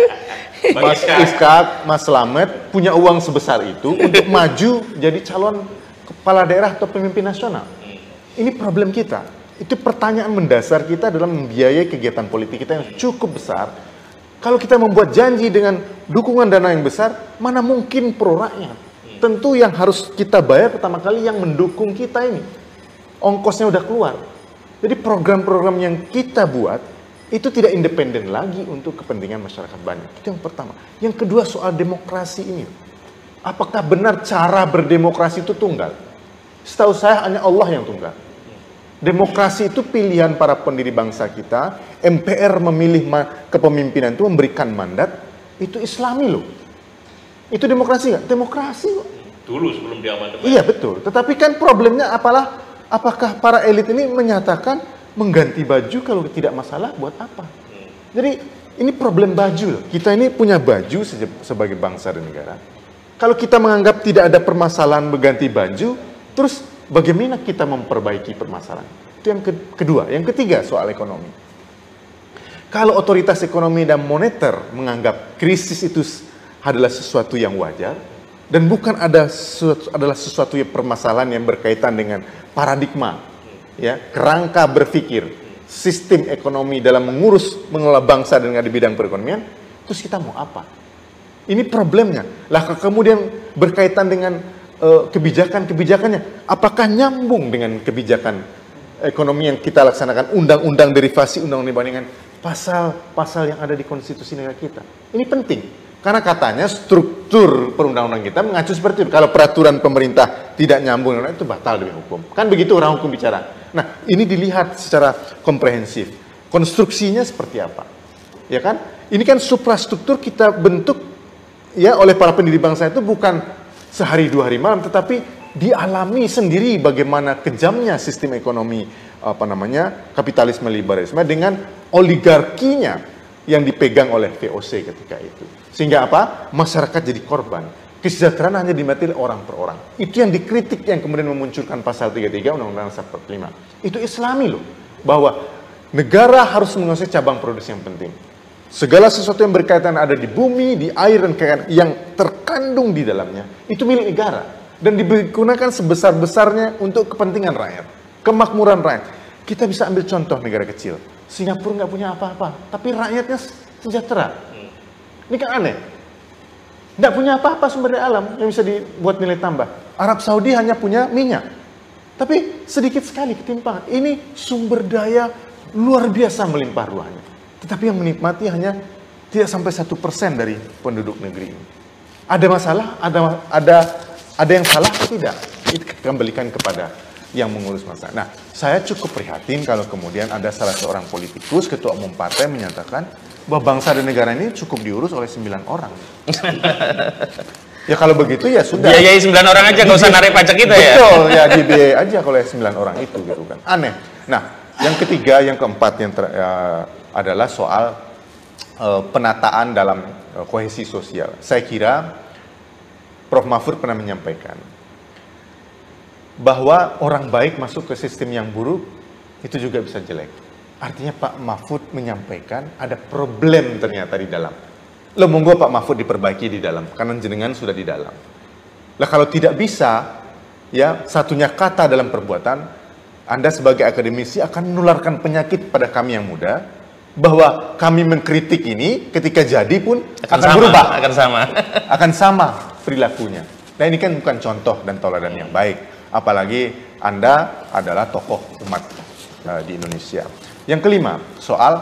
Mas Ishak, Mas Slamet punya uang sebesar itu untuk maju jadi calon kepala daerah atau pemimpin nasional? Ini problem kita. Itu pertanyaan mendasar kita dalam membiayai kegiatan politik kita yang cukup besar. Kalau kita membuat janji dengan dukungan dana yang besar, mana mungkin pro rakyat? Tentu yang harus kita bayar pertama kali yang mendukung kita ini. Ongkosnya udah keluar. Jadi program-program yang kita buat itu tidak independen lagi untuk kepentingan masyarakat banyak. Itu yang pertama. Yang kedua soal demokrasi ini. Apakah benar cara berdemokrasi itu tunggal? Setahu saya hanya Allah yang tunggal. Demokrasi itu pilihan para pendiri bangsa kita. MPR memilih kepemimpinan itu, memberikan mandat. Itu Islami loh. Itu demokrasi nggak? Demokrasi kok. Dulu sebelum diamandemen. Iya betul. Tetapi kan problemnya apakah para elit ini menyatakan mengganti baju kalau tidak masalah buat apa? Jadi Ini problem baju loh. Kita ini punya baju sebagai bangsa dan negara. Kalau kita menganggap tidak ada permasalahan berganti baju, terus bagaimana kita memperbaiki permasalahan? Itu yang kedua. Yang ketiga soal ekonomi. Kalau otoritas ekonomi dan moneter menganggap krisis itu adalah sesuatu yang wajar, dan bukan adalah sesuatu yang permasalahan yang berkaitan dengan paradigma, ya, kerangka berpikir, sistem ekonomi dalam mengelola bangsa dengan di bidang perekonomian, terus kita mau apa? Ini problemnya. Lah kemudian berkaitan dengan kebijakannya, apakah nyambung dengan kebijakan ekonomi yang kita laksanakan, undang-undang derivasi, undang-undang bandingan, pasal-pasal yang ada di konstitusi negara kita. Ini penting, karena katanya struktur perundang-undang kita mengacu seperti itu. Kalau peraturan pemerintah tidak nyambung, itu batal demi hukum. Kan begitu orang hukum bicara. Nah, ini dilihat secara komprehensif. Konstruksinya seperti apa? Ya kan? Ini kan suprastruktur kita bentuk ya oleh para pendiri bangsa itu bukan sehari dua hari malam, tetapi dialami sendiri bagaimana kejamnya sistem ekonomi kapitalisme liberalisme dengan oligarkinya yang dipegang oleh VOC ketika itu. Sehingga apa? Masyarakat jadi korban. Kesejahteraan hanya dinikmati orang per orang. Itu yang dikritik, yang kemudian memunculkan pasal 33 Undang-Undang 45. Itu Islami loh, bahwa negara harus menguasai cabang produksi yang penting. Segala sesuatu yang berkaitan ada di bumi, di air, dan yang terkandung di dalamnya, itu milik negara. Dan digunakan sebesar-besarnya untuk kepentingan rakyat, kemakmuran rakyat. Kita bisa ambil contoh negara kecil. Singapura nggak punya apa-apa, tapi rakyatnya sejahtera. Ini kan aneh. Nggak punya apa-apa sumber daya alam yang bisa dibuat nilai tambah. Arab Saudi hanya punya minyak. Tapi sedikit sekali ketimpangan. Ini sumber daya luar biasa melimpah ruahnya. Tetapi yang menikmati hanya tidak sampai 1% dari penduduk negeri ini. Ada masalah? Ada yang salah atau tidak? Itu kembalikan kepada yang mengurus masalah. Nah, saya cukup prihatin kalau kemudian ada salah seorang politikus, ketua umum partai menyatakan bahwa bangsa dan negara ini cukup diurus oleh 9 orang. Ya kalau begitu ya sudah. Biayai 9 orang aja, nggak usah narik pajak kita ya. Betul, ya dibiayai aja kalau 9 orang itu gitu kan. Aneh. Nah, yang ketiga, yang keempat adalah soal penataan dalam kohesi sosial. Saya kira Prof. Mahfud pernah menyampaikan bahwa orang baik masuk ke sistem yang buruk itu juga bisa jelek. Artinya Pak Mahfud menyampaikan ada problem ternyata di dalam. Loh, monggo Pak Mahfud diperbaiki di dalam, karena jenengan sudah di dalam. Lah kalau tidak bisa, ya satunya kata dalam perbuatan, Anda sebagai akademisi akan menularkan penyakit pada kami yang muda, bahwa kami mengkritik ini ketika jadi pun akan berubah. Akan sama perilakunya. Nah ini kan bukan contoh dan teladan yang baik. Apalagi Anda adalah tokoh umat di Indonesia. Yang kelima, soal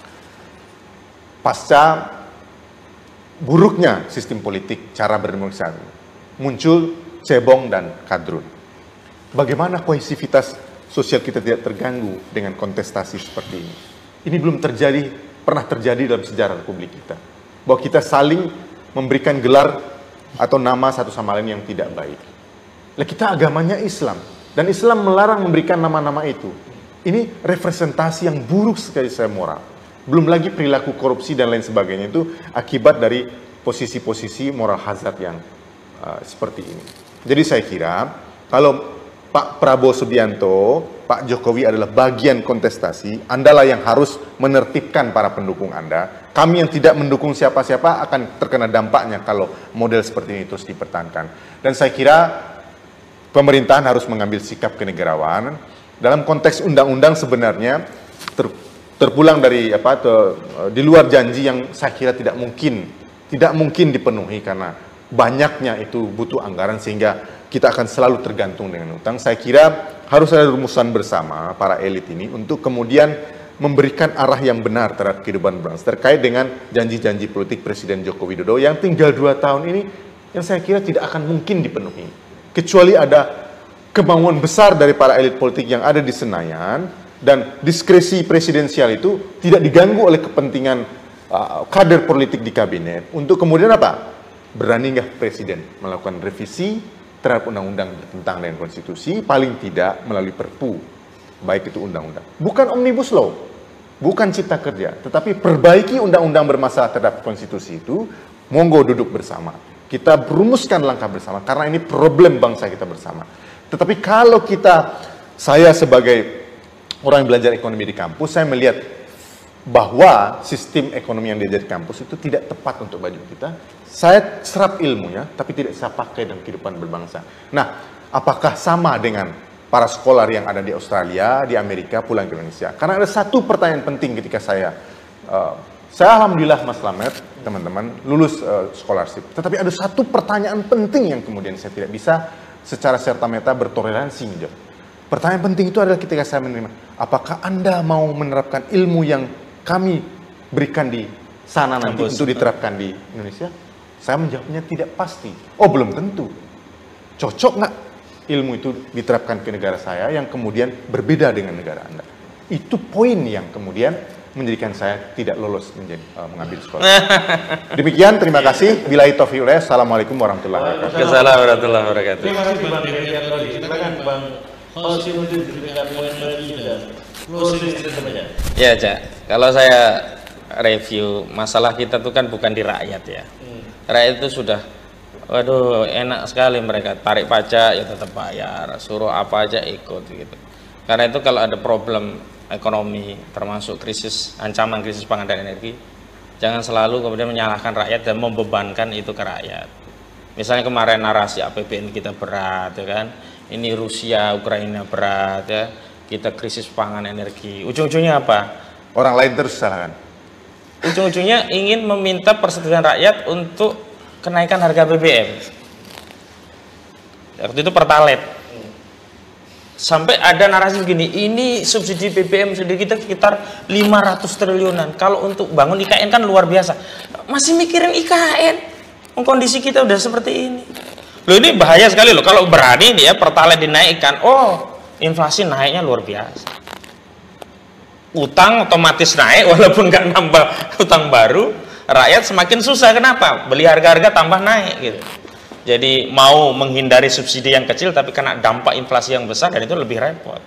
pasca buruknya sistem politik, cara berdemokrasi, muncul cebong dan kadrun. Bagaimana kohesivitas sosial kita tidak terganggu dengan kontestasi seperti ini? Ini belum pernah terjadi dalam sejarah Republik kita. Bahwa kita saling memberikan gelar atau nama satu sama lain yang tidak baik. Lah kita agamanya Islam, dan Islam melarang memberikan nama-nama itu. Ini representasi yang buruk sekali secara moral. Belum lagi perilaku korupsi dan lain sebagainya itu akibat dari posisi-posisi moral hazard yang seperti ini. Jadi saya kira kalau Pak Prabowo Subianto, Pak Jokowi adalah bagian kontestasi, Andalah yang harus menertibkan para pendukung Anda. Kami yang tidak mendukung siapa-siapa akan terkena dampaknya kalau model seperti ini terus dipertahankan. Dan saya kira pemerintahan harus mengambil sikap kenegarawanan. Dalam konteks undang-undang sebenarnya terpulang dari di luar janji yang saya kira tidak mungkin dipenuhi karena banyaknya itu butuh anggaran sehingga kita akan selalu tergantung dengan utang. Saya kira harus ada rumusan bersama para elit ini untuk kemudian memberikan arah yang benar terhadap kehidupan bangsa terkait dengan janji-janji politik Presiden Joko Widodo yang tinggal 2 tahun ini yang saya kira tidak akan mungkin dipenuhi kecuali ada kemauan besar dari para elit politik yang ada di Senayan dan diskresi presidensial itu tidak diganggu oleh kepentingan kader politik di kabinet untuk kemudian apa? Berani nggak Presiden melakukan revisi terhadap undang-undang bertentangan dengan konstitusi, paling tidak melalui perpu, baik itu undang-undang. Bukan omnibus law, bukan cipta kerja, tetapi perbaiki undang-undang bermasalah terhadap konstitusi itu, monggo duduk bersama. Kita berumuskan langkah bersama, karena ini problem bangsa kita bersama. Tetapi kalau saya sebagai orang yang belajar ekonomi di kampus, saya melihat bahwa sistem ekonomi yang diajar di kampus itu tidak tepat untuk baju kita. Saya serap ilmunya, tapi tidak saya pakai dalam kehidupan berbangsa. Nah, apakah sama dengan para sekolah yang ada di Australia, di Amerika, pulang ke Indonesia? Karena ada satu pertanyaan penting ketika saya alhamdulillah Mas Slamet, teman-teman, lulus scholarship. Tetapi ada satu pertanyaan penting yang kemudian saya tidak bisa secara serta-merta bertoleransi menjawab. Pertanyaan penting itu adalah ketika saya menerima, apakah Anda mau menerapkan ilmu yang kami berikan di sana nanti untuk diterapkan di Indonesia? Saya menjawabnya tidak pasti. Oh, belum tentu. Cocok nggak ilmu itu diterapkan ke negara saya yang kemudian berbeda dengan negara Anda? Itu poin yang kemudian menjadikan saya tidak lolos mengambil sekolah. Demikian, terima kasih. Billahi taufiq wal hidayah. Assalamualaikum warahmatullahi wabarakatuh. Waalaikumsalam warahmatullahi wabarakatuh. Terima kasih Bang Devi Antoni. Silakan Bang Khosimuddin diberikan poin dari dan closing statement-nya. Ya, Cak. Kalau saya review, masalah kita tuh kan bukan di rakyat ya. Rakyat itu sudah, waduh, enak sekali mereka tarik pajak ya tetap bayar, suruh apa aja ikut gitu. Karena itu kalau ada problem ekonomi, termasuk krisis, ancaman krisis pangan dan energi, jangan selalu kemudian menyalahkan rakyat dan membebankan itu ke rakyat. Misalnya kemarin narasi APBN kita berat, ya kan? Ini Rusia, Ukraina berat, ya. Kita krisis pangan energi. Ujung-ujungnya apa? Orang lain terus salahkan. Ujung-ujungnya ingin meminta persetujuan rakyat untuk kenaikan harga BBM. Waktu itu Pertalite. Sampai ada narasi begini, ini subsidi BBM sendiri kita sekitar 500 triliunan. Kalau untuk bangun IKN kan luar biasa. Masih mikirin IKN. Kondisi kita udah seperti ini. Loh, ini bahaya sekali loh. Kalau berani dia Pertalite dinaikkan, oh inflasi naiknya luar biasa. Utang otomatis naik walaupun nggak nambah utang baru. Rakyat semakin susah. Kenapa? Beli harga-harga tambah naik gitu. Jadi mau menghindari subsidi yang kecil tapi kena dampak inflasi yang besar, dan itu lebih repot.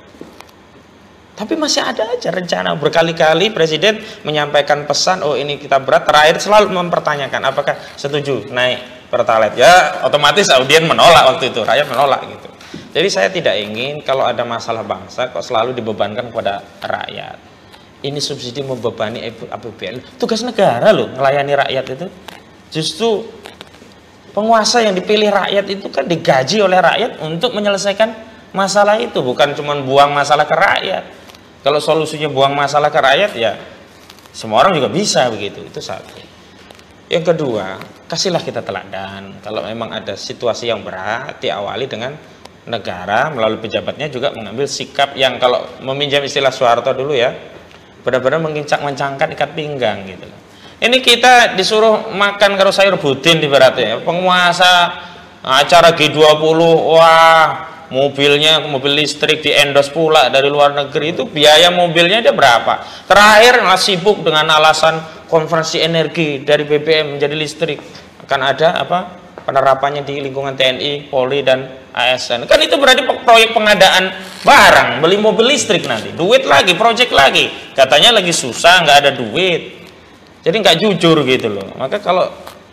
Tapi masih ada aja rencana. Berkali-kali Presiden menyampaikan pesan, oh ini kita berat. Terakhir selalu mempertanyakan apakah setuju naik Pertalite. Ya otomatis audien menolak waktu itu, rakyat menolak gitu. Jadi saya tidak ingin kalau ada masalah bangsa kok selalu dibebankan kepada rakyat. Ini subsidi membebani APBN. Tugas negara loh melayani rakyat itu. Justru penguasa yang dipilih rakyat itu kan digaji oleh rakyat untuk menyelesaikan masalah itu, bukan cuma buang masalah ke rakyat. Kalau solusinya buang masalah ke rakyat, ya semua orang juga bisa begitu. Itu satu. Yang kedua, kasihlah kita teladan. Kalau memang ada situasi yang berat, diawali dengan negara melalui pejabatnya juga mengambil sikap yang, kalau meminjam istilah Soeharto dulu ya, benar-benar mengincang-mencangkan ikat pinggang gitu. Ini kita disuruh makan karo sayur budin di baratnya. Penguasa acara G20, wah mobilnya, mobil listrik di endorse pula dari luar negeri. Itu biaya mobilnya dia berapa? Terakhir malah sibuk dengan alasan konversi energi dari BBM menjadi listrik. Akan ada apa penerapannya di lingkungan TNI, Polri, dan ASN. Kan itu berarti proyek pengadaan barang, beli mobil listrik nanti. Duit lagi, proyek lagi. Katanya lagi susah, nggak ada duit. Jadi nggak jujur gitu loh. Maka kalau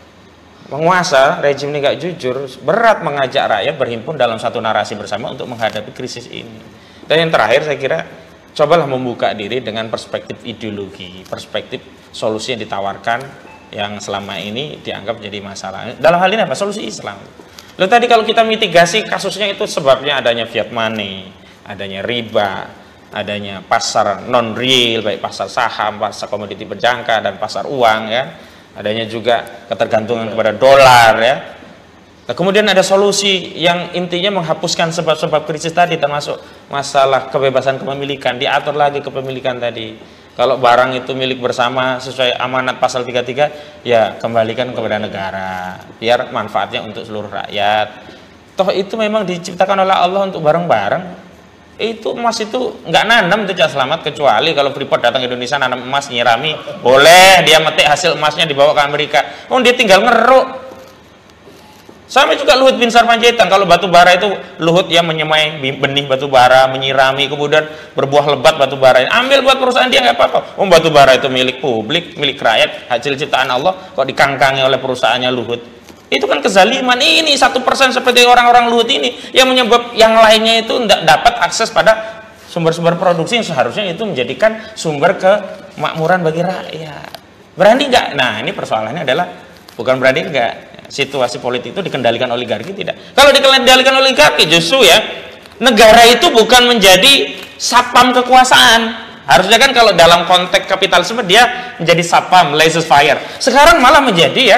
penguasa rejim ini nggak jujur, berat mengajak rakyat berhimpun dalam satu narasi bersama untuk menghadapi krisis ini. Dan yang terakhir saya kira, cobalah membuka diri dengan perspektif ideologi, perspektif solusi yang ditawarkan yang selama ini dianggap jadi masalah. Dalam hal ini apa? Solusi Islam. Lalu tadi kalau kita mitigasi kasusnya itu sebabnya adanya fiat money, adanya riba, adanya pasar non real, baik pasar saham, pasar komoditi berjangka, dan pasar uang ya. Adanya juga ketergantungan kepada dolar ya. Nah, kemudian ada solusi yang intinya menghapuskan sebab-sebab krisis tadi, termasuk masalah kebebasan kepemilikan, diatur lagi kepemilikan tadi. Kalau barang itu milik bersama sesuai amanat pasal 33, ya kembalikan kepada negara biar manfaatnya untuk seluruh rakyat. Toh itu memang diciptakan oleh Allah untuk bareng-bareng. Itu emas itu nggak nanam itu Cak Slamet, kecuali kalau Freeport datang ke Indonesia nanam emas, nyirami, boleh dia metik hasil emasnya dibawa ke Amerika. Oh dia tinggal ngeruk. Sama juga Luhut bin Sarpanjaitan, kalau batu bara itu Luhut yang menyemai benih batu bara, menyirami, kemudian berbuah lebat batu bara, ambil buat perusahaan dia nggak apa-apa. Batu bara itu milik publik, milik rakyat, hasil ciptaan Allah, kok dikangkangi oleh perusahaannya Luhut. Itu kan kezaliman. Ini 1% seperti orang-orang Luhut ini yang menyebab yang lainnya itu tidak dapat akses pada sumber-sumber produksi yang seharusnya itu menjadikan sumber kemakmuran bagi rakyat. Berani nggak? Nah, ini persoalannya adalah bukan berani nggak. Situasi politik itu dikendalikan oligarki tidak. Kalau dikendalikan oligarki justru ya negara itu bukan menjadi sapam kekuasaan. Harusnya kan kalau dalam konteks kapitalisme dia menjadi sapam, laissez-faire. Sekarang malah menjadi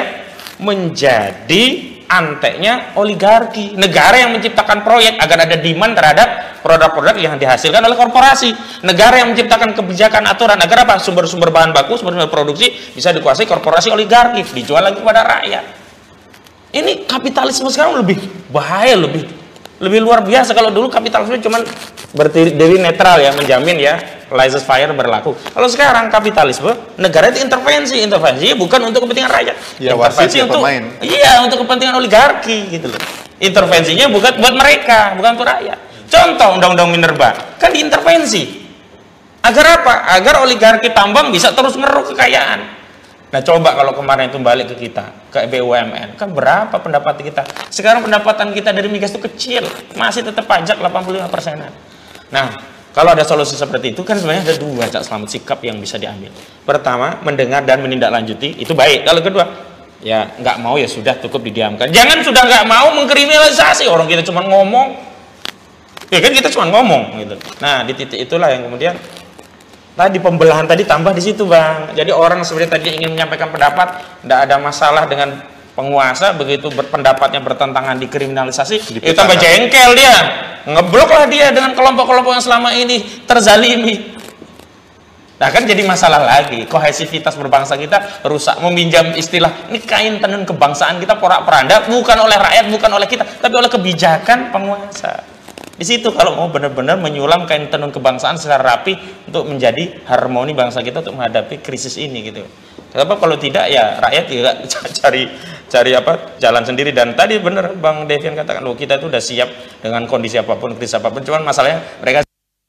anteknya oligarki. Negara yang menciptakan proyek agar ada demand terhadap produk-produk yang dihasilkan oleh korporasi. Negara yang menciptakan kebijakan aturan agar apa? Sumber-sumber bahan baku, sumber-sumber produksi bisa dikuasai korporasi oligarki, dijual lagi kepada rakyat. Ini kapitalisme sekarang lebih bahaya, lebih luar biasa. Kalau dulu kapitalisme cuma berdiri netral ya, menjamin ya laissez-faire berlaku. Kalau sekarang kapitalisme, negara itu intervensi bukan untuk kepentingan rakyat. Ya, intervensi wasit, untuk pemain. Iya, untuk kepentingan oligarki gitu loh. Intervensinya bukan buat mereka, bukan untuk rakyat. Contoh Undang-Undang Minerba kan diintervensi. Agar apa? Agar oligarki tambang bisa terus ngeruk kekayaan. Nah coba kalau kemarin itu balik ke kita, ke BUMN, kan berapa pendapatan kita? Sekarang pendapatan kita dari migas itu kecil, masih tetap pajak 85%. Nah, kalau ada solusi seperti itu kan sebenarnya ada dua Cak Slamet sikap yang bisa diambil. Pertama, mendengar dan menindaklanjuti, itu baik. Kalau kedua, ya nggak mau ya sudah cukup didiamkan. Jangan sudah nggak mau mengkriminalisasi, orang kita cuma ngomong. Ya kan kita cuma ngomong gitu. Nah, di titik itulah yang kemudian tadi pembelahan tadi tambah di situ Bang. Jadi orang sebenarnya tadi ingin menyampaikan pendapat, tidak ada masalah dengan penguasa, begitu pendapatnya bertentangan dikriminalisasi, itu tambah jengkel dia, ngebloklah dia dengan kelompok-kelompok yang selama ini terzalimi. Nah kan jadi masalah lagi, kohesivitas berbangsa kita rusak. Meminjam istilah ini kain tenun kebangsaan kita porak-poranda, bukan oleh rakyat, bukan oleh kita, tapi oleh kebijakan penguasa. Di situ kalau mau benar-benar menyulam kain tenun kebangsaan secara rapi untuk menjadi harmoni bangsa kita untuk menghadapi krisis ini gitu. Sebab kalau tidak ya rakyat juga cari jalan sendiri. Dan tadi benar Bang Devian katakan, loh kita itu udah siap dengan kondisi apapun, krisis apapun. Cuman masalahnya mereka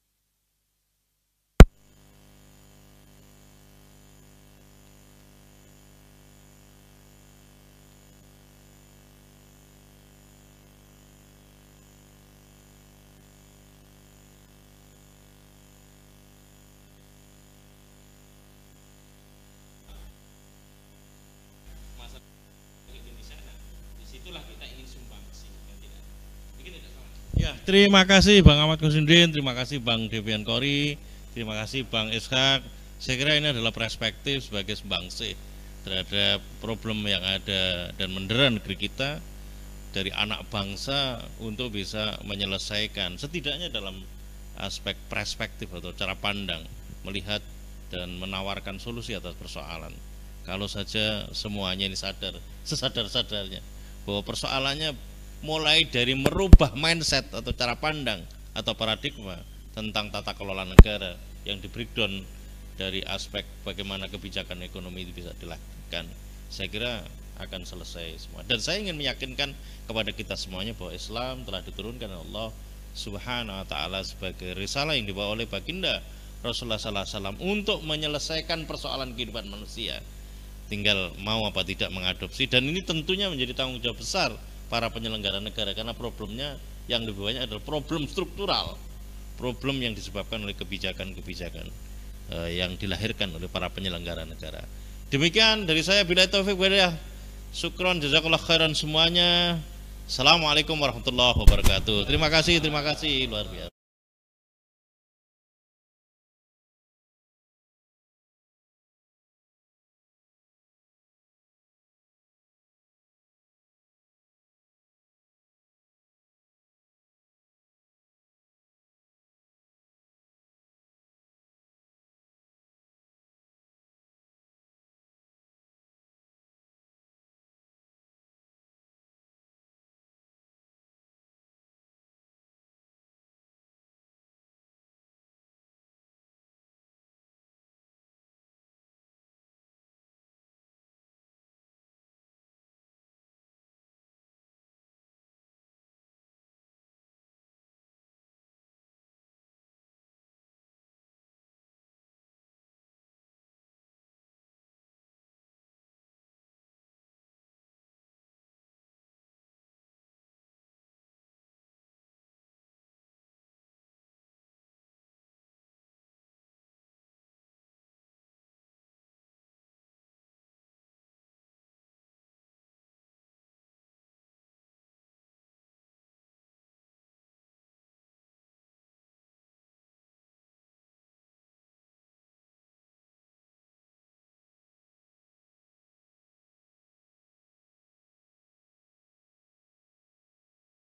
Ya, terima kasih Bang Ahmad Kusindin, terima kasih Bang Devian Kori, terima kasih Bang Ishak. Saya kira ini adalah perspektif sebagai sebangsa terhadap problem yang ada dan mendera negeri kita dari anak bangsa untuk bisa menyelesaikan setidaknya dalam aspek perspektif atau cara pandang melihat dan menawarkan solusi atas persoalan. Kalau saja semuanya ini sesadar-sadarnya bahwa persoalannya mulai dari merubah mindset atau cara pandang atau paradigma tentang tata kelola negara yang di breakdown dari aspek bagaimana kebijakan ekonomi itu bisa dilakukan, saya kira akan selesai semua. Dan saya ingin meyakinkan kepada kita semuanya bahwa Islam telah diturunkan oleh Allah Subhanahu wa taala sebagai risalah yang dibawa oleh baginda Rasulullah sallallahu alaihi wasallam untuk menyelesaikan persoalan kehidupan manusia. Tinggal mau apa tidak mengadopsi, dan ini tentunya menjadi tanggung jawab besar para penyelenggara negara, karena problemnya yang lebih banyak adalah problem struktural, problem yang disebabkan oleh kebijakan-kebijakan yang dilahirkan oleh para penyelenggara negara. Demikian dari saya, billahi taufik walhidayah. Syukron, jazakallah khairan semuanya. Assalamualaikum warahmatullahi wabarakatuh. Terima kasih luar biasa.